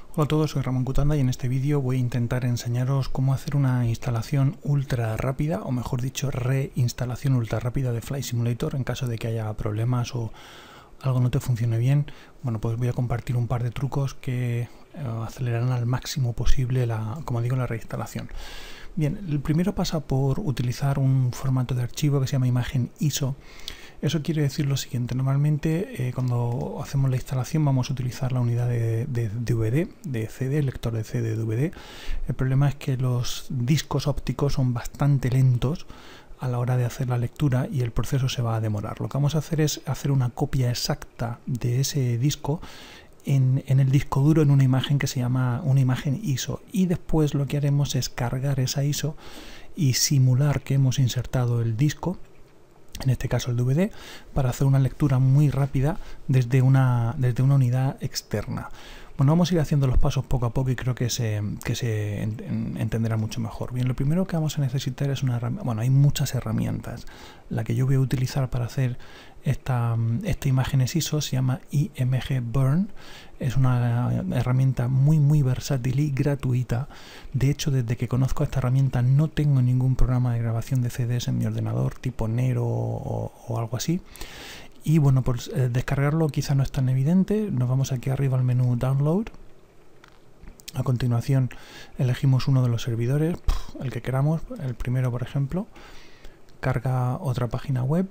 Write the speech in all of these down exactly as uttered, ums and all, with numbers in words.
Hola a todos, soy Ramón Cutanda y en este vídeo voy a intentar enseñaros cómo hacer una instalación ultra rápida, o mejor dicho, reinstalación ultra rápida de Flight Simulator en caso de que haya problemas o algo no te funcione bien. Bueno, pues voy a compartir un par de trucos que eh, acelerarán al máximo posible la, como digo, la reinstalación. Bien, el primero pasa por utilizar un formato de archivo que se llama imagen I S O. Eso quiere decir lo siguiente: normalmente eh, cuando hacemos la instalación vamos a utilizar la unidad de, de D V D, de C D, lector de C D, D V D. El problema es que los discos ópticos son bastante lentos a la hora de hacer la lectura y el proceso se va a demorar. Lo que vamos a hacer es hacer una copia exacta de ese disco en, en el disco duro en una imagen que se llama una imagen I S O, y después lo que haremos es cargar esa I S O y simular que hemos insertado el disco, en este caso el D V D, para hacer una lectura muy rápida desde una, desde una unidad externa. Bueno, vamos a ir haciendo los pasos poco a poco y creo que se, que se entenderá mucho mejor. Bien, lo primero que vamos a necesitar es una herramienta. Bueno, hay muchas herramientas. La que yo voy a utilizar para hacer esta, esta imagen I S O se llama I M G Burn. Es una herramienta muy muy versátil y gratuita. De hecho, desde que conozco esta herramienta no tengo ningún programa de grabación de C Ds en mi ordenador tipo Nero o, o algo así. Y bueno, pues eh, descargarlo quizá no es tan evidente. Nos vamos aquí arriba al menú Download. A continuación elegimos uno de los servidores, el que queramos, el primero por ejemplo. Carga otra página web.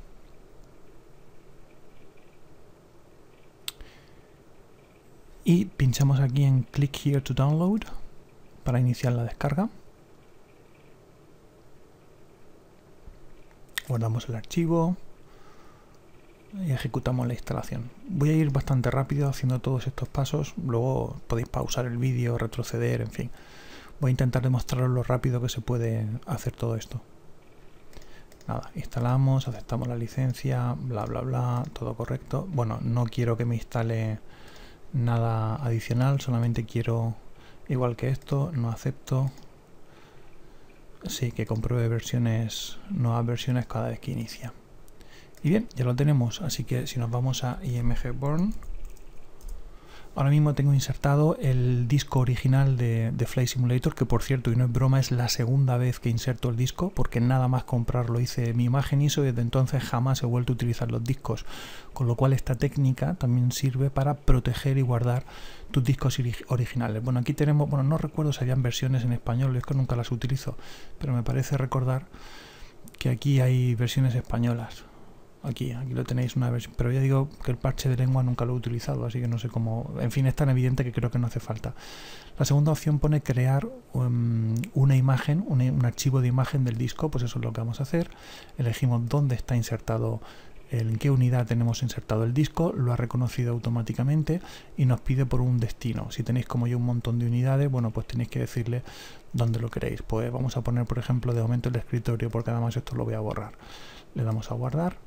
Y pinchamos aquí en Click Here to Download para iniciar la descarga. Guardamos el archivo y ejecutamos la instalación. Voy a ir bastante rápido haciendo todos estos pasos, luego podéis pausar el vídeo, retroceder, en fin. Voy a intentar demostraros lo rápido que se puede hacer todo esto. Nada, instalamos, aceptamos la licencia, bla bla bla, todo correcto. Bueno, no quiero que me instale nada adicional, solamente quiero, igual que esto, no acepto. Sí, que compruebe versiones, nuevas versiones cada vez que inicia. Y bien, ya lo tenemos, así que si nos vamos a I M G Burn, ahora mismo tengo insertado el disco original de, de Flight Simulator, que por cierto, y no es broma, es la segunda vez que inserto el disco, porque nada más comprarlo hice mi imagen I S O y desde entonces jamás he vuelto a utilizar los discos, con lo cual esta técnica también sirve para proteger y guardar tus discos originales. Bueno, aquí tenemos, bueno, no recuerdo si habían versiones en español, es que nunca las utilizo, pero me parece recordar que aquí hay versiones españolas. Aquí, aquí lo tenéis, una versión, pero ya digo que el parche de lengua nunca lo he utilizado, así que no sé cómo, en fin, es tan evidente que creo que no hace falta. La segunda opción pone crear um, una imagen, un, un archivo de imagen del disco, pues eso es lo que vamos a hacer. Elegimos dónde está insertado, el, en qué unidad tenemos insertado el disco, lo ha reconocido automáticamente y nos pide por un destino. Si tenéis como yo un montón de unidades, bueno, pues tenéis que decirle dónde lo queréis. Pues vamos a poner, por ejemplo, de momento el escritorio, porque además esto lo voy a borrar. Le damos a guardar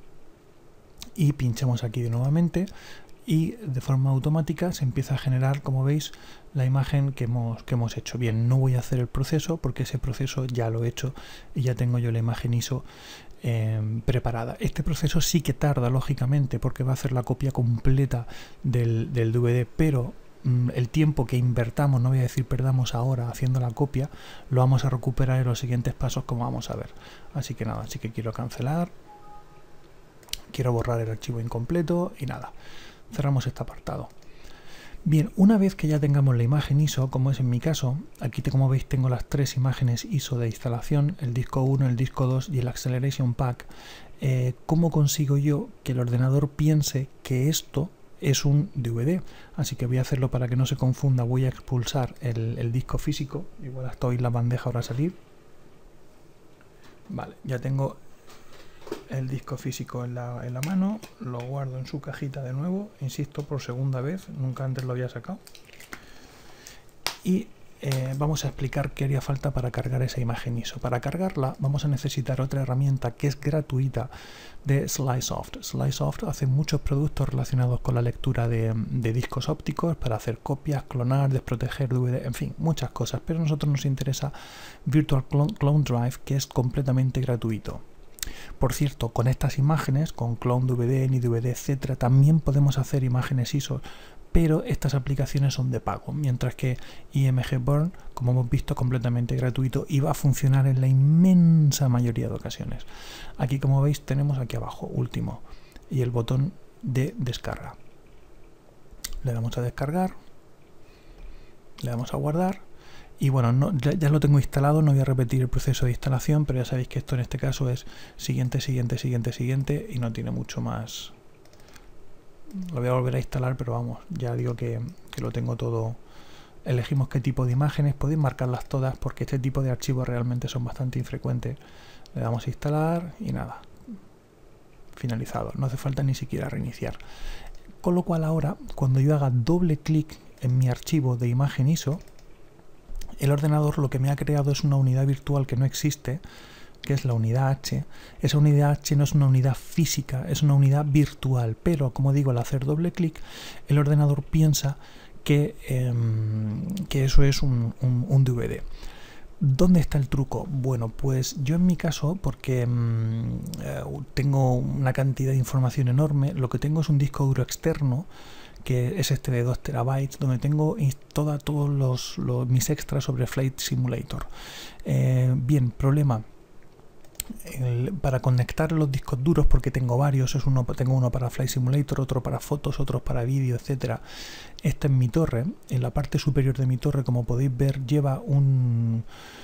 y pinchamos aquí de nuevamente y de forma automática se empieza a generar, como veis, la imagen que hemos, que hemos hecho. Bien, no voy a hacer el proceso porque ese proceso ya lo he hecho y ya tengo yo la imagen I S O eh, preparada. Este proceso sí que tarda, lógicamente, porque va a hacer la copia completa del, del D V D, pero mm, el tiempo que invertamos, no voy a decir perdamos ahora haciendo la copia, lo vamos a recuperar en los siguientes pasos, como vamos a ver. Así que nada, así que quiero cancelar. Quiero borrar el archivo incompleto y nada, cerramos este apartado. Bien, una vez que ya tengamos la imagen I S O, como es en mi caso, aquí como veis tengo las tres imágenes I S O de instalación, el disco uno, el disco dos y el Acceleration Pack. Eh, ¿Cómo consigo yo que el ordenador piense que esto es un D V D? Así que voy a hacerlo para que no se confunda, voy a expulsar el, el disco físico, igual hasta hoy la bandeja ahora a salir. Vale, ya tengo el disco físico en la, en la mano, lo guardo en su cajita de nuevo, insisto, por segunda vez, nunca antes lo había sacado. Y eh, vamos a explicar qué haría falta para cargar esa imagen I S O. Para cargarla vamos a necesitar otra herramienta que es gratuita de Slicesoft. Slicesoft hace muchos productos relacionados con la lectura de, de discos ópticos para hacer copias, clonar, desproteger D V D, en fin, muchas cosas, pero a nosotros nos interesa Virtual Clone, Clone Drive, que es completamente gratuito. Por cierto, con estas imágenes, con Clone D V D, Ni D V D, etcétera, también podemos hacer imágenes I S O pero estas aplicaciones son de pago, mientras que I M G Burn, como hemos visto, completamente gratuito y va a funcionar en la inmensa mayoría de ocasiones. Aquí, como veis, tenemos aquí abajo, último, y el botón de descarga. Le damos a descargar, le damos a guardar, y bueno, no, ya, ya lo tengo instalado, no voy a repetir el proceso de instalación, pero ya sabéis que esto en este caso es siguiente, siguiente, siguiente, siguiente, y no tiene mucho más. Lo voy a volver a instalar, pero vamos, ya digo que, que lo tengo todo. Elegimos qué tipo de imágenes, podéis marcarlas todas porque este tipo de archivos realmente son bastante infrecuentes. Le damos a instalar y nada, finalizado, no hace falta ni siquiera reiniciar. Con lo cual ahora, cuando yo haga doble clic en mi archivo de imagen I S O, el ordenador lo que me ha creado es una unidad virtual que no existe, que es la unidad H. Esa unidad H no es una unidad física, es una unidad virtual, pero como digo, al hacer doble clic, el ordenador piensa que, eh, que eso es un, un, un D V D. ¿Dónde está el truco? Bueno, pues yo en mi caso, porque mmm, eh, tengo una cantidad de información enorme, lo que tengo es un disco duro externo, que es este de dos terabytes, donde tengo toda, todos los, los, mis extras sobre Flight Simulator. Eh, bien, problema. El, para conectar los discos duros, porque tengo varios, es uno, tengo uno para Flight Simulator, otro para fotos, otros para vídeo, etcétera. Esta es mi torre. En la parte superior de mi torre, como podéis ver, lleva un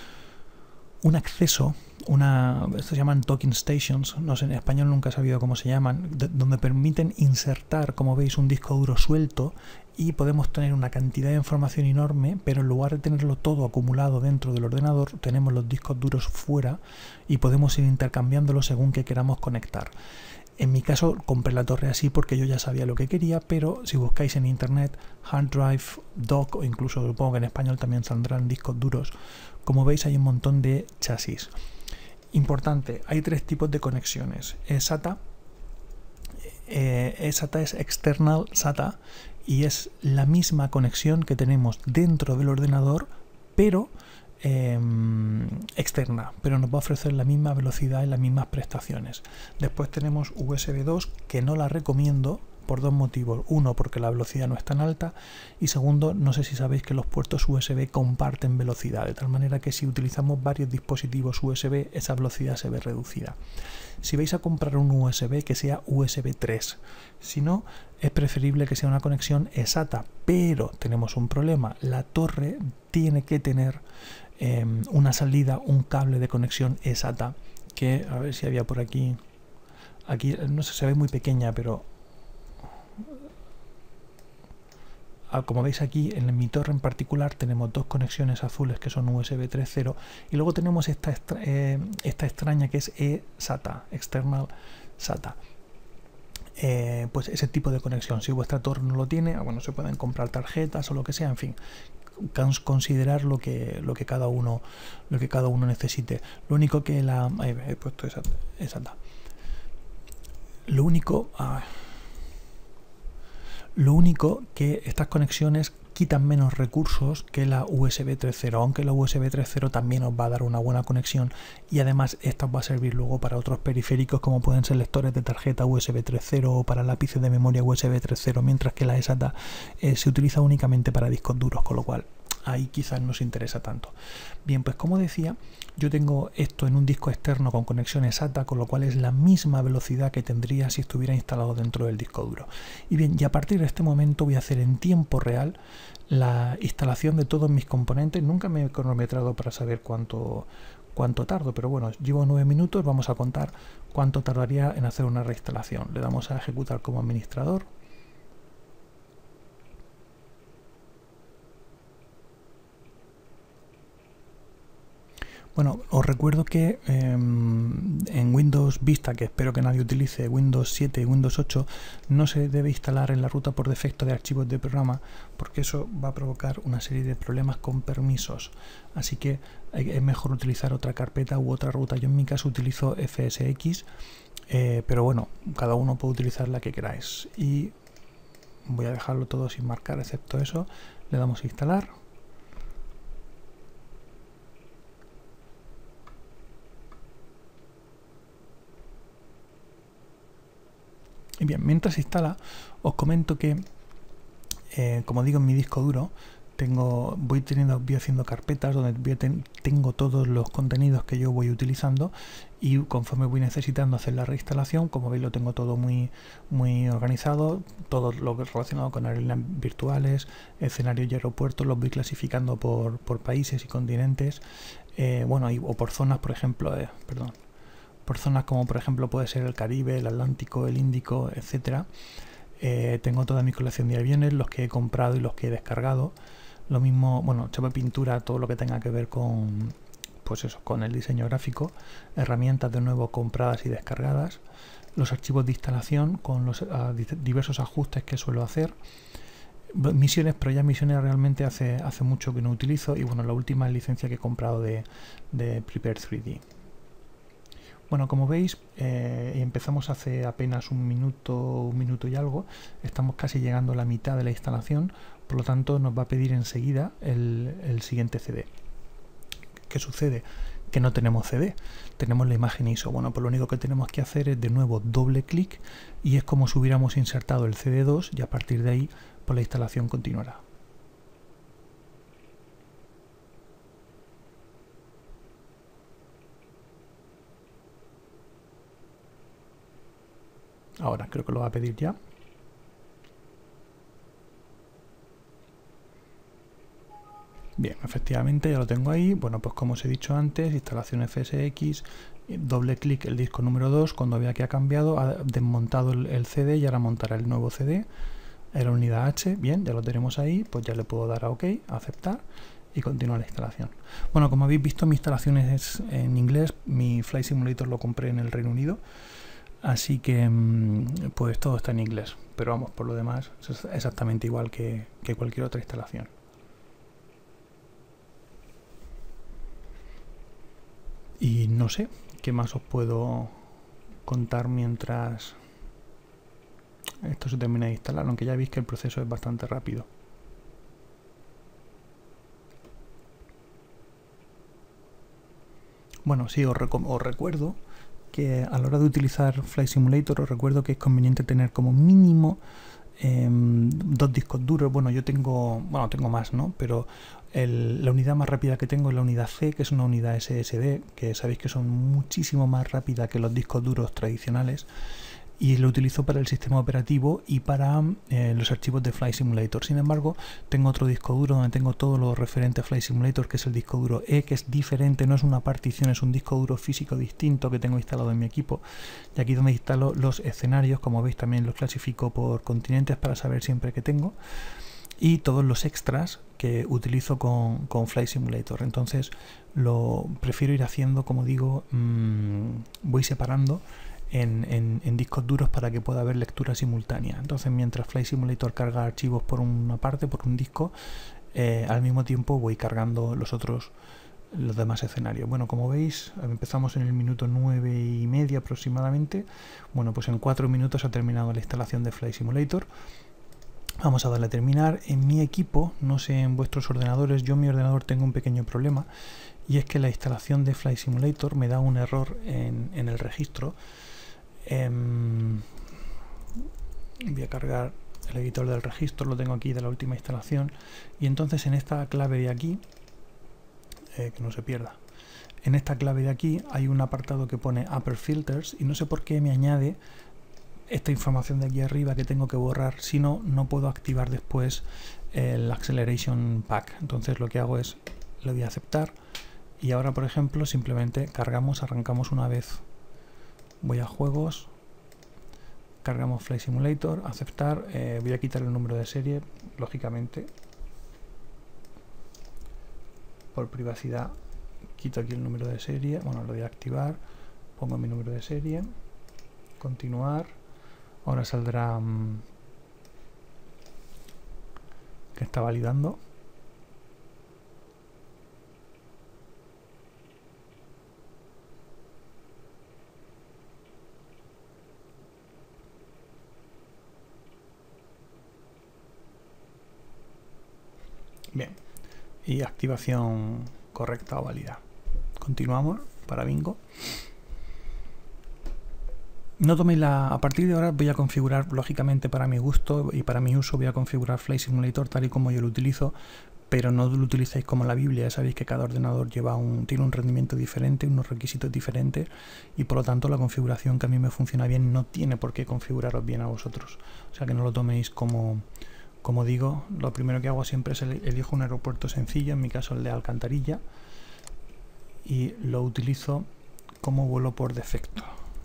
un acceso, una, esto se llaman docking stations, no sé, en español nunca he sabido cómo se llaman, de, donde permiten insertar, como veis, un disco duro suelto y podemos tener una cantidad de información enorme, pero en lugar de tenerlo todo acumulado dentro del ordenador, tenemos los discos duros fuera y podemos ir intercambiándolos según que queramos conectar. En mi caso compré la torre así porque yo ya sabía lo que quería, pero si buscáis en internet hard drive, dock o incluso supongo que en español también saldrán discos duros, como veis hay un montón de chasis. Importante, hay tres tipos de conexiones. Eh, SATA, eh, SATA es External SATA y es la misma conexión que tenemos dentro del ordenador, pero Eh, externa, pero nos va a ofrecer la misma velocidad y las mismas prestaciones. Después tenemos U S B dos, que no la recomiendo por dos motivos. Uno, porque la velocidad no es tan alta, y segundo, no sé si sabéis que los puertos U S B comparten velocidad, de tal manera que si utilizamos varios dispositivos U S B, esa velocidad se ve reducida. Si vais a comprar un U S B, que sea U S B tres, si no, es preferible que sea una conexión SATA, pero tenemos un problema, la torre tiene que tener eh, una salida, un cable de conexión SATA, que a ver si había por aquí, aquí no sé, se ve muy pequeña, pero como veis aquí en mi torre en particular tenemos dos conexiones azules que son U S B tres punto cero y luego tenemos esta, extra, eh, esta extraña que es eSATA, External SATA. Eh, pues ese tipo de conexión, si vuestra torre no lo tiene, bueno, se pueden comprar tarjetas o lo que sea, en fin, considerar lo que lo que cada uno lo que cada uno necesite. Lo único que la ahí he puesto esa, esa lo único ah, lo único que estas conexiones quitan menos recursos que la U S B tres punto cero, aunque la U S B tres punto cero también os va a dar una buena conexión y además esta os va a servir luego para otros periféricos como pueden ser lectores de tarjeta U S B tres punto cero o para lápices de memoria U S B tres punto cero, mientras que la eSATA eh, se utiliza únicamente para discos duros, con lo cual ahí quizás no os interesa tanto. Bien, pues como decía, yo tengo esto en un disco externo con conexión SATA, con lo cual es la misma velocidad que tendría si estuviera instalado dentro del disco duro. Y bien, y a partir de este momento voy a hacer en tiempo real la instalación de todos mis componentes. Nunca me he cronometrado para saber cuánto, cuánto tardo, pero bueno, llevo nueve minutos, vamos a contar cuánto tardaría en hacer una reinstalación. Le damos a ejecutar como administrador. Bueno, os recuerdo que eh, en Windows Vista, que espero que nadie utilice, Windows siete y Windows ocho, no se debe instalar en la ruta por defecto de archivos de programa, porque eso va a provocar una serie de problemas con permisos. Así que es mejor utilizar otra carpeta u otra ruta. Yo en mi caso utilizo F S X, eh, pero bueno, cada uno puede utilizar la que queráis. Y voy a dejarlo todo sin marcar, excepto eso. Le damos a instalar. Y bien, mientras se instala, os comento que eh, como digo, en mi disco duro tengo, voy teniendo, voy haciendo carpetas donde voy ten, tengo todos los contenidos que yo voy utilizando, y conforme voy necesitando hacer la reinstalación, como veis lo tengo todo muy, muy organizado, todo lo relacionado con aerolíneas virtuales, escenarios y aeropuertos, los voy clasificando por, por países y continentes, eh, bueno, y, o por zonas, por ejemplo, eh, perdón, por zonas como por ejemplo puede ser el Caribe, el Atlántico, el Índico, etcétera. Eh, tengo toda mi colección de aviones, los que he comprado y los que he descargado. Lo mismo, bueno, chapa pintura, todo lo que tenga que ver con, pues eso, con el diseño gráfico, herramientas de nuevo compradas y descargadas, los archivos de instalación con los uh, diversos ajustes que suelo hacer, misiones, pero ya misiones realmente hace, hace mucho que no utilizo, y bueno, la última licencia que he comprado de, de Prepare tres D. Bueno, como veis, eh, empezamos hace apenas un minuto, un minuto y algo, estamos casi llegando a la mitad de la instalación, por lo tanto nos va a pedir enseguida el, el siguiente C D. ¿Qué sucede? Que no tenemos C D, tenemos la imagen I S O. Bueno, pues lo único que tenemos que hacer es de nuevo doble clic, y es como si hubiéramos insertado el C D dos, y a partir de ahí pues la instalación continuará. Ahora creo que lo va a pedir ya. Bien, efectivamente ya lo tengo ahí. Bueno, pues como os he dicho antes, instalación F S X, doble clic el disco número dos, cuando vea que ha cambiado, ha desmontado el, el C D y ahora montará el nuevo C D, la unidad H. Bien, ya lo tenemos ahí, pues ya le puedo dar a OK, a aceptar, y continuar la instalación. Bueno, como habéis visto, mi instalación es en inglés, mi Flight Simulator lo compré en el Reino Unido, así que pues todo está en inglés, pero vamos, por lo demás es exactamente igual que, que cualquier otra instalación. Y no sé qué más os puedo contar mientras esto se termina de instalar, aunque ya veis que el proceso es bastante rápido. Bueno, sí, os, os recuerdo que a la hora de utilizar Flight Simulator, os recuerdo que es conveniente tener como mínimo eh, dos discos duros. Bueno, yo tengo, bueno, tengo más, ¿no? Pero el, la unidad más rápida que tengo es la unidad C, que es una unidad S S D, que sabéis que son muchísimo más rápidas que los discos duros tradicionales, y lo utilizo para el sistema operativo y para eh, los archivos de Flight Simulator. Sin embargo, tengo otro disco duro donde tengo todo lo referente a Flight Simulator, que es el disco duro E, que es diferente, no es una partición, es un disco duro físico distinto que tengo instalado en mi equipo. Y aquí donde instalo los escenarios, como veis también los clasifico por continentes para saber siempre que tengo, y todos los extras que utilizo con, con Flight Simulator. Entonces lo prefiero ir haciendo, como digo, mmm, voy separando En, en, en discos duros para que pueda haber lectura simultánea. Entonces, mientras Flight Simulator carga archivos por una parte, por un disco, eh, al mismo tiempo voy cargando los otros, los demás escenarios. Bueno, como veis, empezamos en el minuto nueve y media aproximadamente. Bueno, pues en cuatro minutos ha terminado la instalación de Flight Simulator. Vamos a darle a terminar. En mi equipo, no sé en vuestros ordenadores, yo en mi ordenador tengo un pequeño problema, y es que la instalación de Flight Simulator me da un error en, en el registro. Eh, voy a cargar el editor del registro, lo tengo aquí de la última instalación, y entonces en esta clave de aquí, eh, que no se pierda, en esta clave de aquí hay un apartado que pone Upper Filters, y no sé por qué me añade esta información de aquí arriba que tengo que borrar, si no, no puedo activar después el Acceleration Pack. Entonces lo que hago es, le voy a aceptar, y ahora por ejemplo simplemente cargamos, arrancamos una vez. Voy a juegos, cargamos Flight Simulator, aceptar, eh, voy a quitar el número de serie, lógicamente, por privacidad, quito aquí el número de serie, bueno, lo voy a activar, pongo mi número de serie, continuar, ahora saldrá mmm, que está validando. Bien, y activación correcta o válida. Continuamos para bingo. No toméis la... A partir de ahora voy a configurar, lógicamente para mi gusto y para mi uso, voy a configurar Flight Simulator tal y como yo lo utilizo, pero no lo utilicéis como la Biblia. Ya sabéis que cada ordenador lleva un, tiene un rendimiento diferente, unos requisitos diferentes, y por lo tanto la configuración que a mí me funciona bien no tiene por qué configuraros bien a vosotros. O sea que no lo toméis como... Como digo, lo primero que hago siempre es el, elijo un aeropuerto sencillo, en mi caso el de Alcantarilla, y lo utilizo como vuelo por defecto.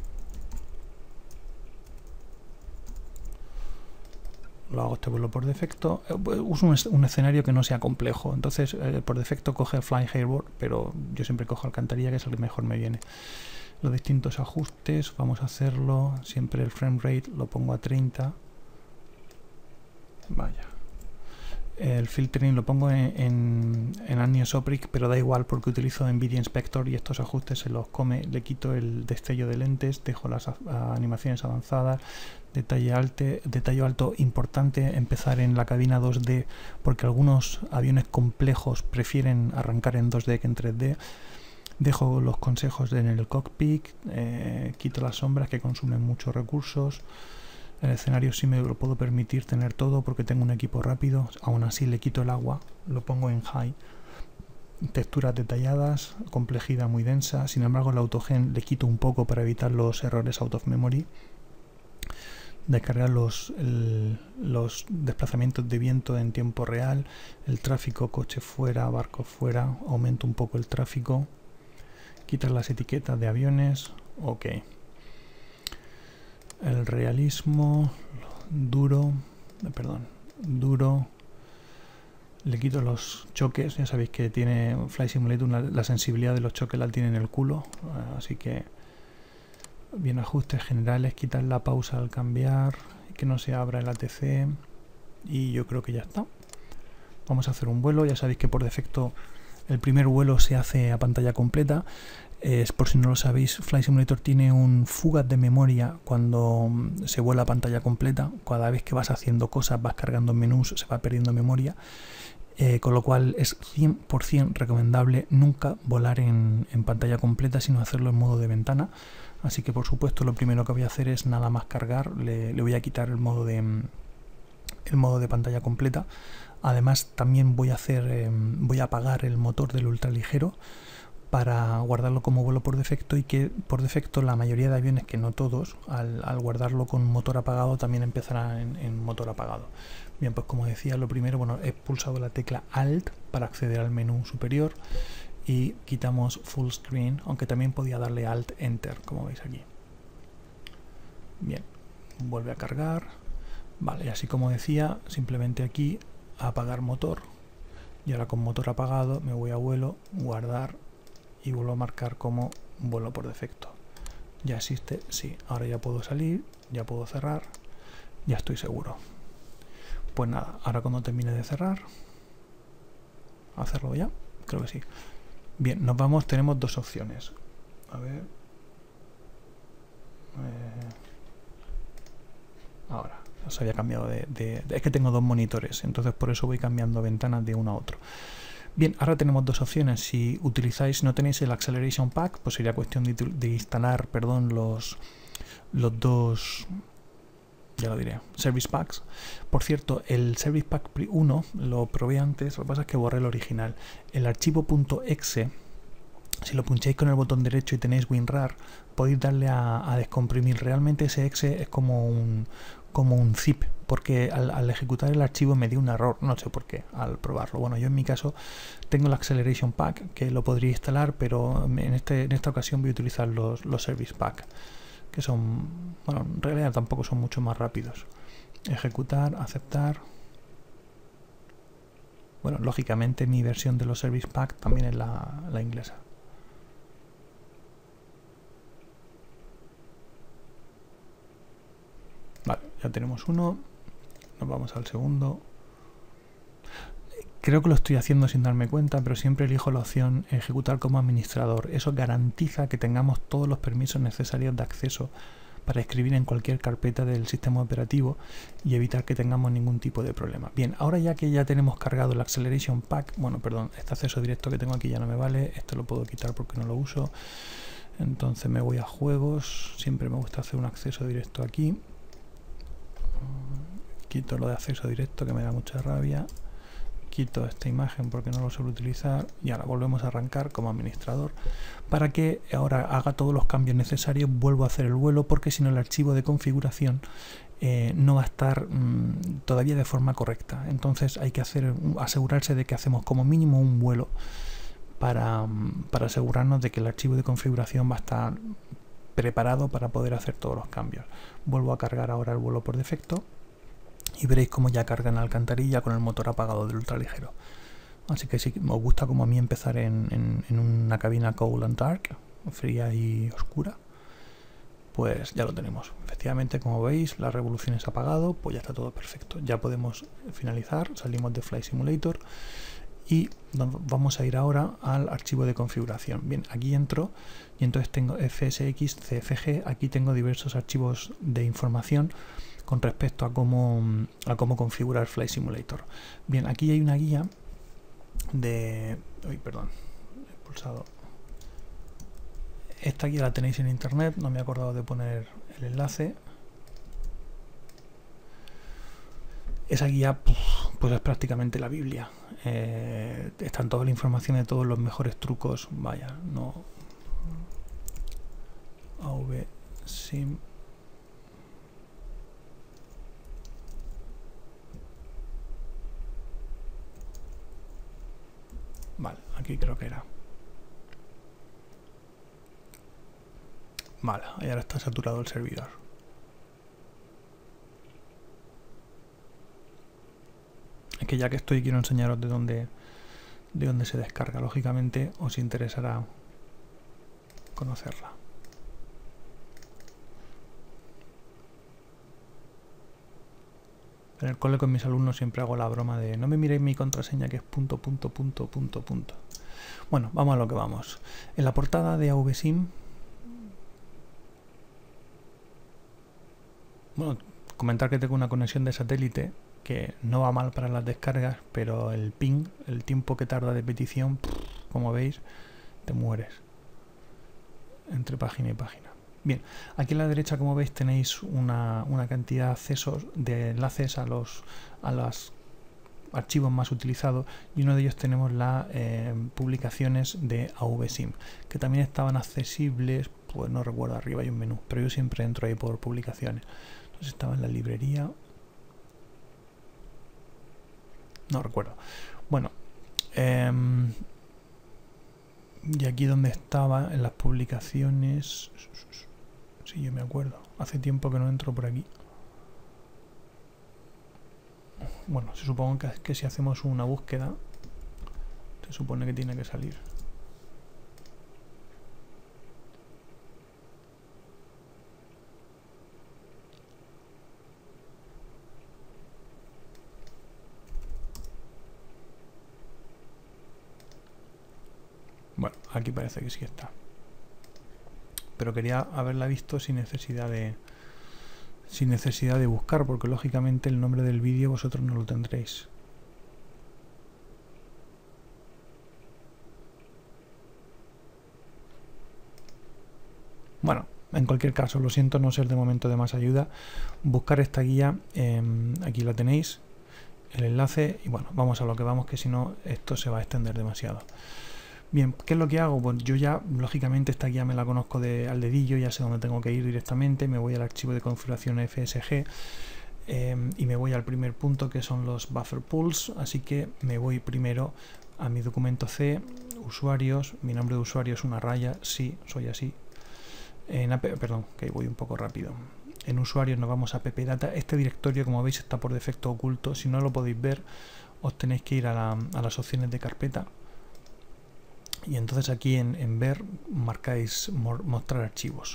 Lo hago este vuelo por defecto. Uso un, un escenario que no sea complejo, entonces eh, por defecto coge Flying Airborne, pero yo siempre cojo Alcantarilla, que es el que mejor me viene. Los distintos ajustes, vamos a hacerlo, siempre el frame rate lo pongo a treinta. Vaya. El filtering lo pongo en, en, en Anisotropic, pero da igual porque utilizo NVIDIA Inspector y estos ajustes se los come. Le quito el destello de lentes, dejo las a, a animaciones avanzadas, detalle, alte, detalle alto. Importante empezar en la cabina dos D porque algunos aviones complejos prefieren arrancar en dos D que en tres D. Dejo los consejos en el cockpit, eh, quito las sombras que consumen muchos recursos. El escenario sí me lo puedo permitir tener todo porque tengo un equipo rápido. Aún así le quito el agua, lo pongo en high. Texturas detalladas, complejidad muy densa. Sin embargo, el autogen le quito un poco para evitar los errores out of memory. Descargar los, el, los desplazamientos de viento en tiempo real. El tráfico, coche fuera, barco fuera. Aumento un poco el tráfico. Quitar las etiquetas de aviones. Ok. El realismo, duro, perdón, duro, le quito los choques. Ya sabéis que tiene Flight Simulator, una, la sensibilidad de los choques la tiene en el culo, así que bien, ajustes generales, quitar la pausa al cambiar, que no se abra el A T C, y yo creo que ya está. Vamos a hacer un vuelo. Ya sabéis que por defecto el primer vuelo se hace a pantalla completa. Eh, por si no lo sabéis, Flight Simulator tiene un fugaz de memoria cuando se vuela a pantalla completa. Cada vez que vas haciendo cosas, vas cargando menús, se va perdiendo memoria. Eh, con lo cual es cien por cien recomendable nunca volar en, en pantalla completa, sino hacerlo en modo de ventana. Así que por supuesto lo primero que voy a hacer es nada más cargar, le, le voy a quitar el modo de, el modo de pantalla completa. Además también voy a hacer, eh, voy a apagar el motor del ultraligero para guardarlo como vuelo por defecto, y que por defecto la mayoría de aviones, que no todos, al, al guardarlo con motor apagado también empezarán en, en motor apagado. Bien, pues como decía, lo primero, bueno, he pulsado la tecla Alt para acceder al menú superior y quitamos Full Screen, aunque también podía darle Alt Enter, como veis aquí. Bien, vuelve a cargar. Vale, y así como decía, simplemente aquí apagar motor, y ahora con motor apagado me voy a vuelo, guardar, y vuelvo a marcar como vuelo por defecto. ¿Ya existe? Sí. Ahora ya puedo salir, ya puedo cerrar, ya estoy seguro. Pues nada, ahora cuando termine de cerrar, hacerlo ya, creo que sí. Bien, nos vamos, tenemos dos opciones. A ver. Eh, ahora, se había cambiado de, de, de... Es que tengo dos monitores, entonces por eso voy cambiando ventanas de uno a otro. Bien, ahora tenemos dos opciones. Si utilizáis, no tenéis el Acceleration Pack, pues sería cuestión de, de instalar, perdón, los, los dos, ya lo diré, Service Packs. Por cierto, el Service Pack uno lo probé antes, lo que pasa es que borré el original. El archivo .exe, si lo puncháis con el botón derecho y tenéis WinRAR, podéis darle a, a descomprimir. Realmente ese exe es como un, como un zip, porque al, al ejecutar el archivo me dio un error, no sé por qué, al probarlo. Bueno, yo en mi caso tengo el Acceleration Pack, que lo podría instalar, pero en, este, en esta ocasión voy a utilizar los, los Service Pack, que son, bueno, en realidad tampoco son mucho más rápidos. Ejecutar, aceptar. Bueno, lógicamente mi versión de los Service Pack también es la, la inglesa. Vale, ya tenemos uno. Nos vamos al segundo. Creo que lo estoy haciendo sin darme cuenta, pero siempre elijo la opción ejecutar como administrador. Eso garantiza que tengamos todos los permisos necesarios de acceso para escribir en cualquier carpeta del sistema operativo y evitar que tengamos ningún tipo de problema. Bien, ahora ya que ya tenemos cargado el Acceleration Pack, bueno, perdón, este acceso directo que tengo aquí ya no me vale, esto lo puedo quitar porque no lo uso. Entonces me voy a juegos, siempre me gusta hacer un acceso directo aquí. Quito lo de acceso directo que me da mucha rabia. Quito esta imagen porque no lo suelo utilizar y ahora volvemos a arrancar como administrador para que ahora haga todos los cambios necesarios. Vuelvo a hacer el vuelo porque si no el archivo de configuración eh, no va a estar mmm, todavía de forma correcta. Entonces hay que hacer asegurarse de que hacemos como mínimo un vuelo para, para asegurarnos de que el archivo de configuración va a estar preparado para poder hacer todos los cambios. Vuelvo a cargar ahora el vuelo por defecto y veréis cómo ya carga en la alcantarilla con el motor apagado del ultraligero. Así que si os gusta como a mí empezar en, en, en una cabina cold and dark, fría y oscura, pues ya lo tenemos. Efectivamente, como veis, las revoluciones apagado, pues ya está todo perfecto. Ya podemos finalizar, salimos de Flight Simulator y vamos a ir ahora al archivo de configuración. Bien, aquí entro y entonces tengo F S X, C F G, aquí tengo diversos archivos de información con respecto a cómo, a cómo configurar Flight Simulator. Bien, aquí hay una guía de... Uy, perdón, he pulsado. Esta guía la tenéis en internet, no me he acordado de poner el enlace. Esa guía pues es prácticamente la Biblia. Eh, están toda la información de todos los mejores trucos. Vaya, no... AVSim... Vale, aquí creo que era. Vale, y ahora está saturado el servidor. Es que ya que estoy quiero enseñaros de dónde, de dónde se descarga. Lógicamente os interesará conocerla. En el cole con mis alumnos siempre hago la broma de no me miréis mi contraseña que es punto, punto, punto, punto, punto. Bueno, vamos a lo que vamos. En la portada de AVSim, bueno, comentar que tengo una conexión de satélite que no va mal para las descargas, pero el ping, el tiempo que tarda de petición, como veis, te mueres entre página y página. Bien, aquí a la derecha, como veis, tenéis una, una cantidad de accesos, de enlaces a los a los archivos más utilizados y uno de ellos tenemos las eh, publicaciones de AVSim, que también estaban accesibles, pues no recuerdo, arriba hay un menú, pero yo siempre entro ahí por publicaciones. Entonces estaba en la librería, no recuerdo. Bueno, eh, y aquí donde estaba en las publicaciones... Sí, yo me acuerdo. Hace tiempo que no entro por aquí. Bueno, se supone que, que si hacemos una búsqueda, se supone que tiene que salir. Bueno, aquí parece que sí está. Pero quería haberla visto sin necesidad de sin necesidad de buscar, porque lógicamente el nombre del vídeo vosotros no lo tendréis. Bueno, en cualquier caso, lo siento no ser de momento de más ayuda. Buscar esta guía, eh, aquí la tenéis, el enlace, y bueno, vamos a lo que vamos, que si no esto se va a extender demasiado. Bien, ¿qué es lo que hago? Pues yo ya, lógicamente, esta guía me la conozco de, al dedillo, ya sé dónde tengo que ir directamente, me voy al archivo de configuración F S G eh, y me voy al primer punto que son los buffer pools, así que me voy primero a mi documento C, usuarios, mi nombre de usuario es una raya, sí, soy así, en app, perdón, que voy un poco rápido. En usuarios nos vamos a ppdata, este directorio como veis está por defecto oculto, si no lo podéis ver os tenéis que ir a, la, a las opciones de carpeta. Y entonces aquí en, en ver marcáis mostrar archivos.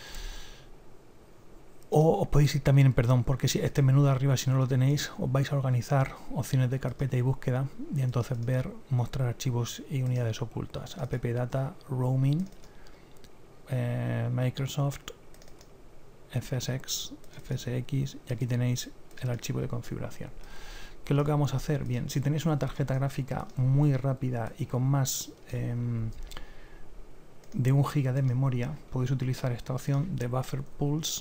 O os podéis ir también en perdón, porque si este menú de arriba, si no lo tenéis, os vais a organizar opciones de carpeta y búsqueda. Y entonces ver, mostrar archivos y unidades ocultas. Appdata, roaming, eh, Microsoft, F S X, F S X, y aquí tenéis el archivo de configuración. ¿Qué es lo que vamos a hacer? Bien, si tenéis una tarjeta gráfica muy rápida y con más eh, de un giga de memoria, podéis utilizar esta opción de Buffer Pulse,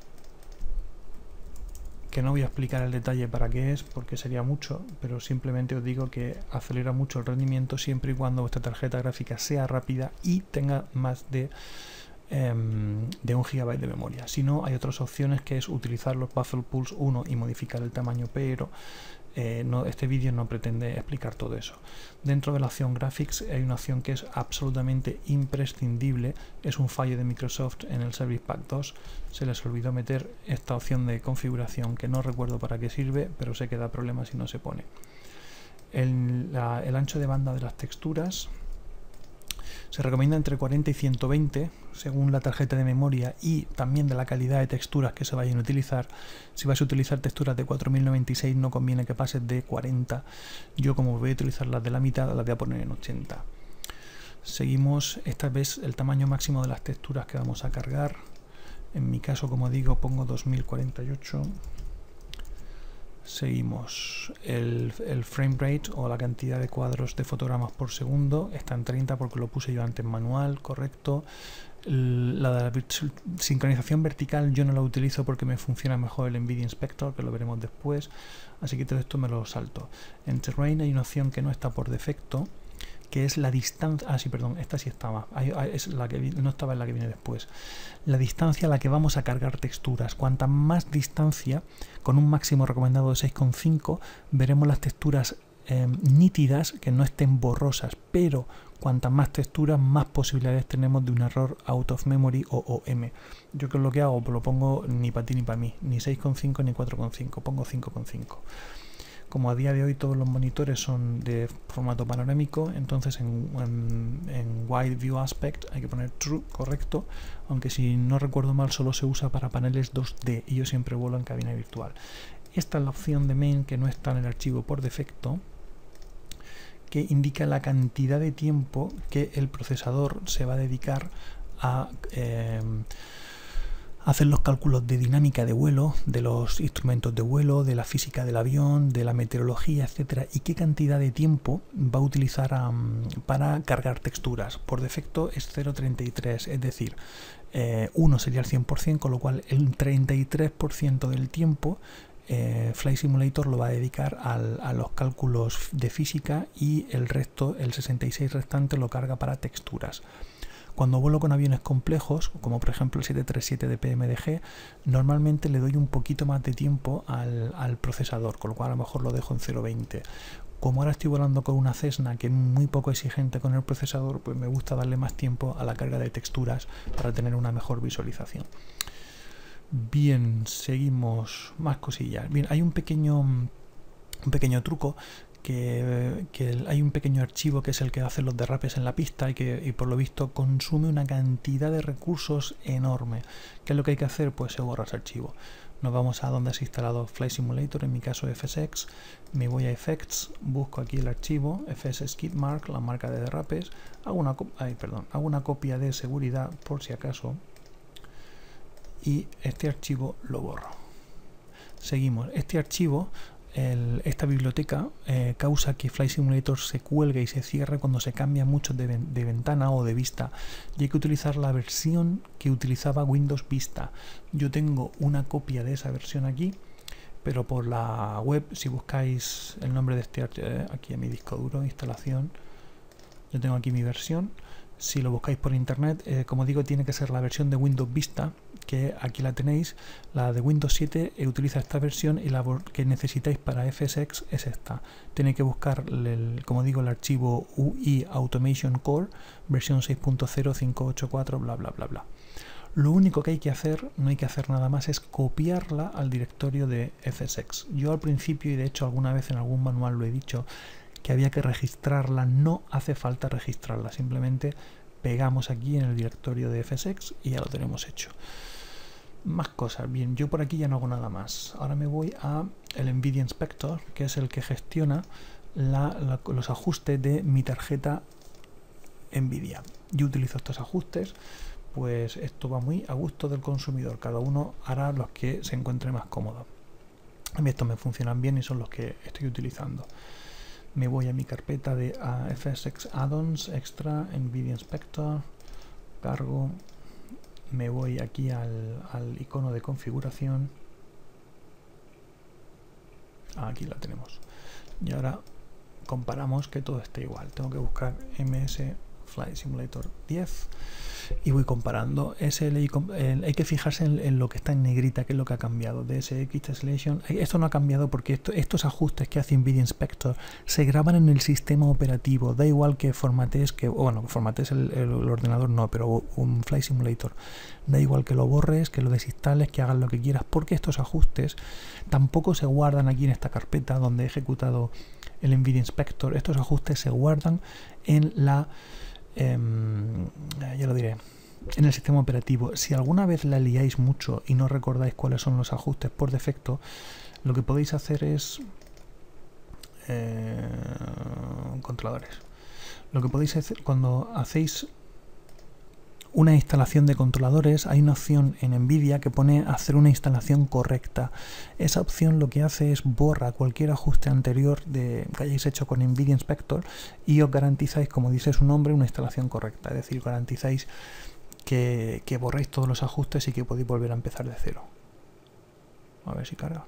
que no voy a explicar el detalle para qué es, porque sería mucho, pero simplemente os digo que acelera mucho el rendimiento siempre y cuando vuestra tarjeta gráfica sea rápida y tenga más de, eh, de un gigabyte de memoria. Si no, hay otras opciones, que es utilizar los Buffer Pulse uno y modificar el tamaño, pero eh, no, este vídeo no pretende explicar todo eso. Dentro de la opción Graphics hay una opción que es absolutamente imprescindible, es un fallo de Microsoft en el Service Pack dos, se les olvidó meter esta opción de configuración que no recuerdo para qué sirve, pero sé que da problemas si no se pone. El, la, el ancho de banda de las texturas se recomienda entre cuarenta y ciento veinte según la tarjeta de memoria y también de la calidad de texturas que se vayan a utilizar. Si vais a utilizar texturas de cuatro mil noventa y seis no conviene que pases de cuarenta. Yo, como voy a utilizar las de la mitad, las voy a poner en ochenta. Seguimos, esta vez el tamaño máximo de las texturas que vamos a cargar. En mi caso, como digo, pongo dos mil cuarenta y ocho. Seguimos, el, el frame rate o la cantidad de cuadros de fotogramas por segundo está en treinta porque lo puse yo antes manual, correcto. La de la sincronización vertical yo no la utilizo porque me funciona mejor el NVIDIA Inspector, que lo veremos después, así que todo esto me lo salto. En Terrain hay una opción que no está por defecto, que es la distancia. Ah, sí, perdón, esta sí estaba. Es la que no estaba, en la que viene después. La distancia a la que vamos a cargar texturas. Cuanta más distancia, con un máximo recomendado de seis coma cinco, veremos las texturas eh, nítidas, que no estén borrosas, pero cuantas más texturas, más posibilidades tenemos de un error out of memory o O M. Yo, que es lo que hago, pues lo pongo ni para ti ni para mí, ni seis coma cinco ni cuatro coma cinco, pongo cinco coma cinco. Como a día de hoy todos los monitores son de formato panorámico, entonces en, en, en Wide View Aspect hay que poner True, correcto, aunque si no recuerdo mal solo se usa para paneles dos D y yo siempre vuelo en cabina virtual. Esta es la opción de main que no está en el archivo por defecto, que indica la cantidad de tiempo que el procesador se va a dedicar a eh, hacer los cálculos de dinámica de vuelo, de los instrumentos de vuelo, de la física del avión, de la meteorología, etcétera, y qué cantidad de tiempo va a utilizar um, para cargar texturas. Por defecto es cero coma treinta y tres, es decir, eh, uno sería el cien por cien, con lo cual el treinta y tres por ciento del tiempo eh, Flight Simulator lo va a dedicar al, a los cálculos de física y el resto, el sesenta y seis por ciento restante, lo carga para texturas. Cuando vuelo con aviones complejos, como por ejemplo el siete tres siete de P M D G, normalmente le doy un poquito más de tiempo al, al procesador, con lo cual a lo mejor lo dejo en cero coma veinte. Como ahora estoy volando con una Cessna que es muy poco exigente con el procesador, pues me gusta darle más tiempo a la carga de texturas para tener una mejor visualización. Bien, seguimos, más cosillas. Bien, hay un pequeño, un pequeño truco. Que, que hay un pequeño archivo que es el que hace los derrapes en la pista y que y por lo visto consume una cantidad de recursos enorme. ¿Qué es lo que hay que hacer? Pues se borra ese archivo. Nos vamos a donde se ha instalado Flight Simulator, en mi caso F S X, me voy a Effects, busco aquí el archivo F S Skid Mark, la marca de derrapes, hago una, ay, perdón, hago una copia de seguridad por si acaso y este archivo lo borro. Seguimos. Este archivo, El, esta biblioteca eh, causa que Flight Simulator se cuelgue y se cierre cuando se cambia mucho de, de ventana o de vista, y hay que utilizar la versión que utilizaba Windows Vista. Yo tengo una copia de esa versión aquí, pero por la web, si buscáis el nombre de este eh, aquí en mi disco duro, instalación, yo tengo aquí mi versión. Si lo buscáis por internet, eh, como digo, tiene que ser la versión de Windows Vista, que aquí la tenéis. La de Windows siete eh, utiliza esta versión y la que necesitáis para F S X es esta. Tenéis que buscar, el, como digo, el archivo U I Automation Core, versión seis punto cero, cinco ocho cuatro, bla, bla, bla, bla. Lo único que hay que hacer, no hay que hacer nada más, es copiarla al directorio de F S X. Yo al principio, y de hecho alguna vez en algún manual lo he dicho, que había que registrarla. No hace falta registrarla, simplemente pegamos aquí en el directorio de F S X y ya lo tenemos hecho. Más cosas. Bien, yo por aquí ya no hago nada más. Ahora me voy a el NVIDIA Inspector, que es el que gestiona la, la, los ajustes de mi tarjeta NVIDIA. Yo utilizo estos ajustes, pues esto va muy a gusto del consumidor. Cada uno hará los que se encuentre más cómodo. A mí estos me funcionan bien y son los que estoy utilizando. Me voy a mi carpeta de uh, F S X Add-ons, Extra, NVIDIA Inspector, cargo, me voy aquí al, al icono de configuración. Aquí la tenemos. Y ahora comparamos que todo esté igual. Tengo que buscar M S Flight Simulator diez y voy comparando. S L I, el, hay que fijarse en, en lo que está en negrita, que es lo que ha cambiado. D S X Translation. Esto no ha cambiado porque esto, estos ajustes que hace NVIDIA Inspector se graban en el sistema operativo. Da igual que formatees, que bueno, que formatees el, el, el ordenador no, pero un Flight Simulator. Da igual que lo borres, que lo desinstales, que hagas lo que quieras, porque estos ajustes tampoco se guardan aquí en esta carpeta donde he ejecutado el NVIDIA Inspector. Estos ajustes se guardan en la Eh, ya lo diré, en el sistema operativo. Si alguna vez la liáis mucho y no recordáis cuáles son los ajustes por defecto, lo que podéis hacer es eh, controladores. Lo que podéis hacer cuando hacéis una instalación de controladores, hay una opción en NVIDIA que pone hacer una instalación correcta. Esa opción lo que hace es borra cualquier ajuste anterior de, que hayáis hecho con NVIDIA Inspector y os garantizáis, como dice su nombre, una instalación correcta. Es decir, garantizáis que, que borréis todos los ajustes y que podéis volver a empezar de cero. A ver si carga.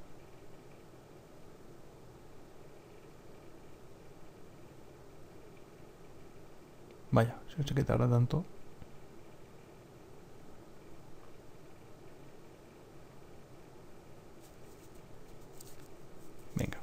Vaya, si sé que tarda tanto. Venga.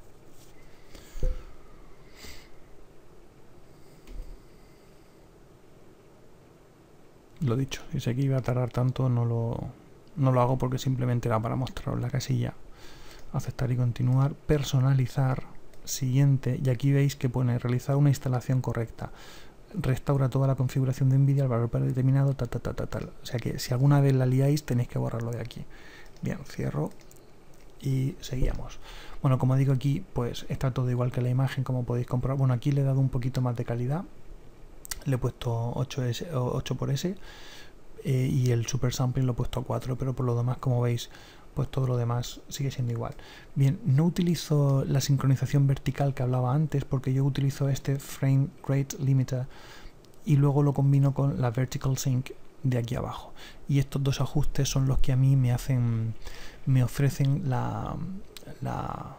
Lo dicho, si sé que iba a tardar tanto, no lo, no lo hago porque simplemente era para mostraros la casilla. Aceptar y continuar, personalizar, siguiente, y aquí veis que pone realizar una instalación correcta. Restaura toda la configuración de NVIDIA al valor predeterminado, tal, tal, tal, tal, tal. O sea que si alguna vez la liáis tenéis que borrarlo de aquí. Bien, cierro y seguíamos. Bueno, como digo aquí, pues está todo igual que la imagen, como podéis comprobar. Bueno, aquí le he dado un poquito más de calidad. Le he puesto ocho por S eh, y el super sampling lo he puesto a cuatro, pero por lo demás, como veis, pues todo lo demás sigue siendo igual. Bien, no utilizo la sincronización vertical que hablaba antes porque yo utilizo este frame rate limiter y luego lo combino con la vertical sync de aquí abajo. Y estos dos ajustes son los que a mí me hacen, me ofrecen la, la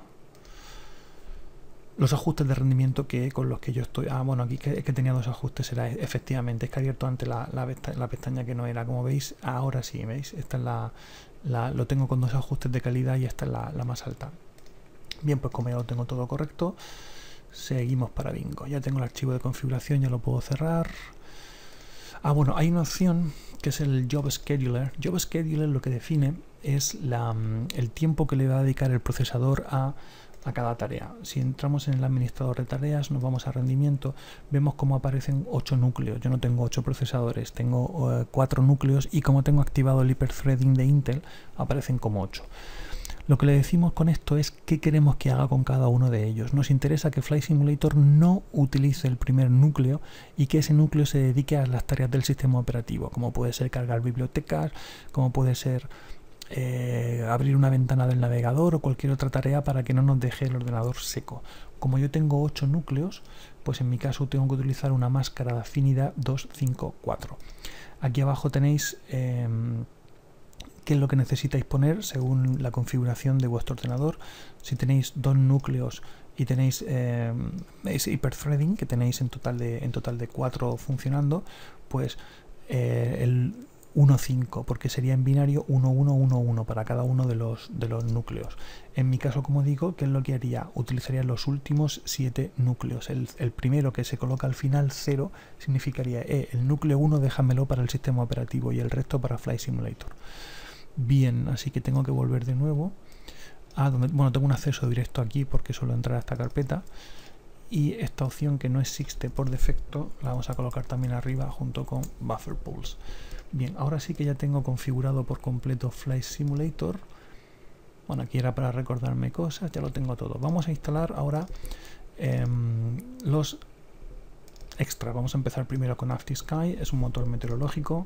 los ajustes de rendimiento que con los que yo estoy. Ah, bueno, aquí que, que tenía dos ajustes, era efectivamente, es que he abierto antes la, la, la pestaña que no era, como veis, ahora sí, ¿veis? Esta es la, la lo tengo con dos ajustes de calidad y esta es la, la más alta. Bien, pues como ya lo tengo todo correcto, seguimos para bingo. Ya tengo el archivo de configuración, ya lo puedo cerrar. Ah, bueno, hay una opción que es el Job Scheduler. Job Scheduler lo que define es la, el tiempo que le va a dedicar el procesador a a cada tarea. Si entramos en el administrador de tareas, nos vamos a rendimiento, vemos cómo aparecen ocho núcleos. Yo no tengo ocho procesadores, tengo uh, cuatro núcleos y como tengo activado el hiperthreading de Intel, aparecen como ocho. Lo que le decimos con esto es qué queremos que haga con cada uno de ellos. Nos interesa que Flight Simulator no utilice el primer núcleo y que ese núcleo se dedique a las tareas del sistema operativo, como puede ser cargar bibliotecas, como puede ser Eh, abrir una ventana del navegador o cualquier otra tarea para que no nos deje el ordenador seco. Como yo tengo ocho núcleos, pues en mi caso tengo que utilizar una máscara de afinidad dos cinco cuatro. Aquí abajo tenéis eh, qué es lo que necesitáis poner según la configuración de vuestro ordenador. Si tenéis dos núcleos y tenéis eh, ese hiperthreading que tenéis en total de en total de cuatro funcionando, pues eh, el uno cinco, porque sería en binario uno uno uno uno para cada uno de los, de los núcleos. En mi caso, como digo, ¿qué es lo que haría? Utilizaría los últimos siete núcleos. El, el primero que se coloca al final, cero, significaría eh, el núcleo uno déjamelo para el sistema operativo y el resto para Flight Simulator. Bien, así que tengo que volver de nuevo a donde, bueno, tengo un acceso directo aquí porque suelo entrar a esta carpeta. Y esta opción que no existe por defecto la vamos a colocar también arriba junto con Buffer Pools. Bien, ahora sí que ya tengo configurado por completo Flight Simulator. Bueno, aquí era para recordarme cosas, ya lo tengo todo. Vamos a instalar ahora eh, los extra. Vamos a empezar primero con ActiveSky, es un motor meteorológico.